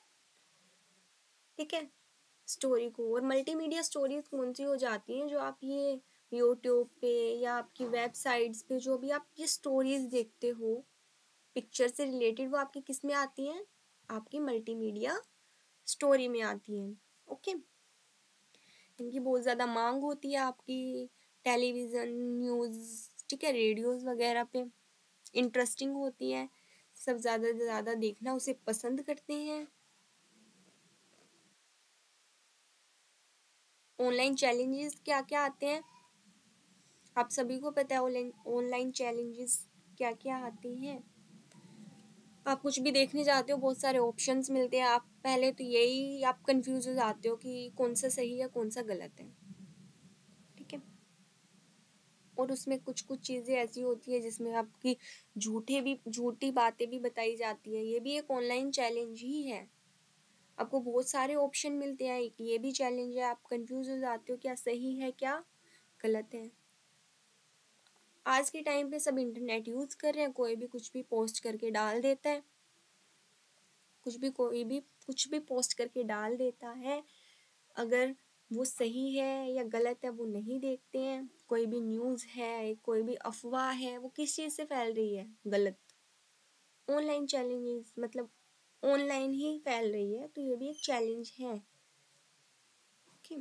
ठीक है, स्टोरी को। और मल्टीमीडिया स्टोरीज कौन सी हो जाती हैं, जो आप ये यूट्यूब पे या आपकी वेबसाइट्स पे जो भी आप ये स्टोरीज देखते हो पिक्चर से रिलेटेड, वो आपकी किस में आती हैं, आपकी मल्टीमीडिया स्टोरी में आती हैं, ओके। इनकी बहुत ज़्यादा मांग होती है आपकी टेलीविज़न, न्यूज़, ठीक है, रेडियोज़ वगैरह पे इंटरेस्टिंग होती है, सब ज़्यादा से ज़्यादा देखना उसे पसंद करते हैं। ऑनलाइन चैलेंजेस क्या क्या आते हैं, आप सभी को पता है ऑनलाइन ऑनलाइन चैलेंजेस क्या क्या आते हैं। आप कुछ भी देखने जाते हो, बहुत सारे ऑप्शंस मिलते हैं, आप पहले तो यही आप कंफ्यूज हो जाते हो कि कौन सा सही है कौन सा गलत है, ठीक है। और उसमें कुछ कुछ चीज़ें ऐसी होती है जिसमें आपकी झूठी बातें भी बताई जाती है, ये भी एक ऑनलाइन चैलेंज ही है। आपको बहुत सारे ऑप्शन मिलते हैं, एक ये भी चैलेंज है, आप कंफ्यूज हो जाते हो क्या सही है क्या गलत है। आज के टाइम पे सब इंटरनेट यूज़ कर रहे हैं, कोई भी कुछ भी पोस्ट करके डाल देता है, कोई भी कुछ भी पोस्ट करके डाल देता है। अगर वो सही है या गलत है वो नहीं देखते हैं, कोई भी न्यूज़ है, कोई भी अफवाह है, वो किस चीज़ से फैल रही है, गलत। ऑनलाइन चैलेंजेस मतलब ऑनलाइन ही फैल रही है, तो ये भी एक चैलेंज है, ओके।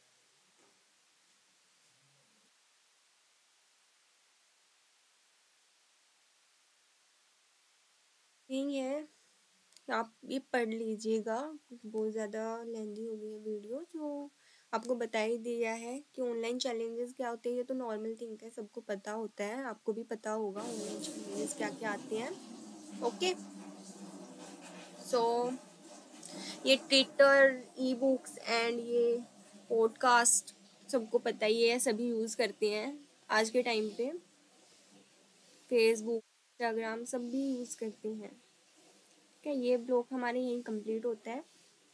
यही है, आप ये पढ़ लीजिएगा, बहुत ज़्यादा लेंदी हो गई है वीडियो, जो आपको बता ही दिया है कि ऑनलाइन चैलेंजेस क्या होते हैं, ये तो नॉर्मल थिंग है, सबको पता होता है, आपको भी पता होगा ऑनलाइन चैलेंजेस क्या क्या आते हैं, ओके। सो ये ट्विटर, ई बुक्स एंड ये पॉडकास्ट सबको पता ही है, सभी यूज़ करते हैं आज के टाइम पे, फेसबुक, इंस्टाग्राम सब भी यूज़ करते हैं, ठीक है। ये ब्लॉग हमारे यहीं कंप्लीट होता है,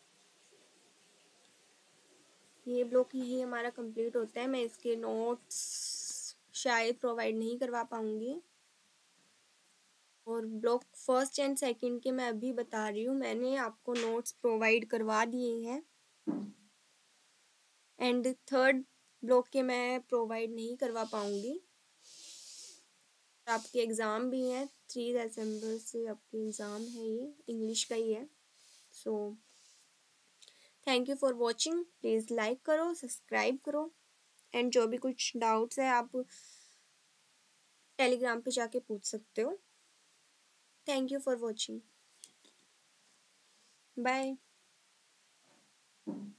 ये ब्लॉग यहीं हमारा कंप्लीट होता है। मैं इसके नोट्स शायद प्रोवाइड नहीं करवा पाऊँगी, और ब्लॉग फर्स्ट एंड सेकंड के मैं अभी बता रही हूँ, मैंने आपको नोट्स प्रोवाइड करवा दिए हैं, एंड थर्ड ब्लॉग के मैं प्रोवाइड नहीं करवा पाऊँगी। आपके एग्ज़ाम भी हैं, 3 दिसंबर से आपके एग्ज़ाम है, ये इंग्लिश का ही है। So thank you for watching, please like करो, सब्सक्राइब करो, एंड जो भी कुछ डाउट्स है आप टेलीग्राम पे जाके पूछ सकते हो। Thank you for watching, bye.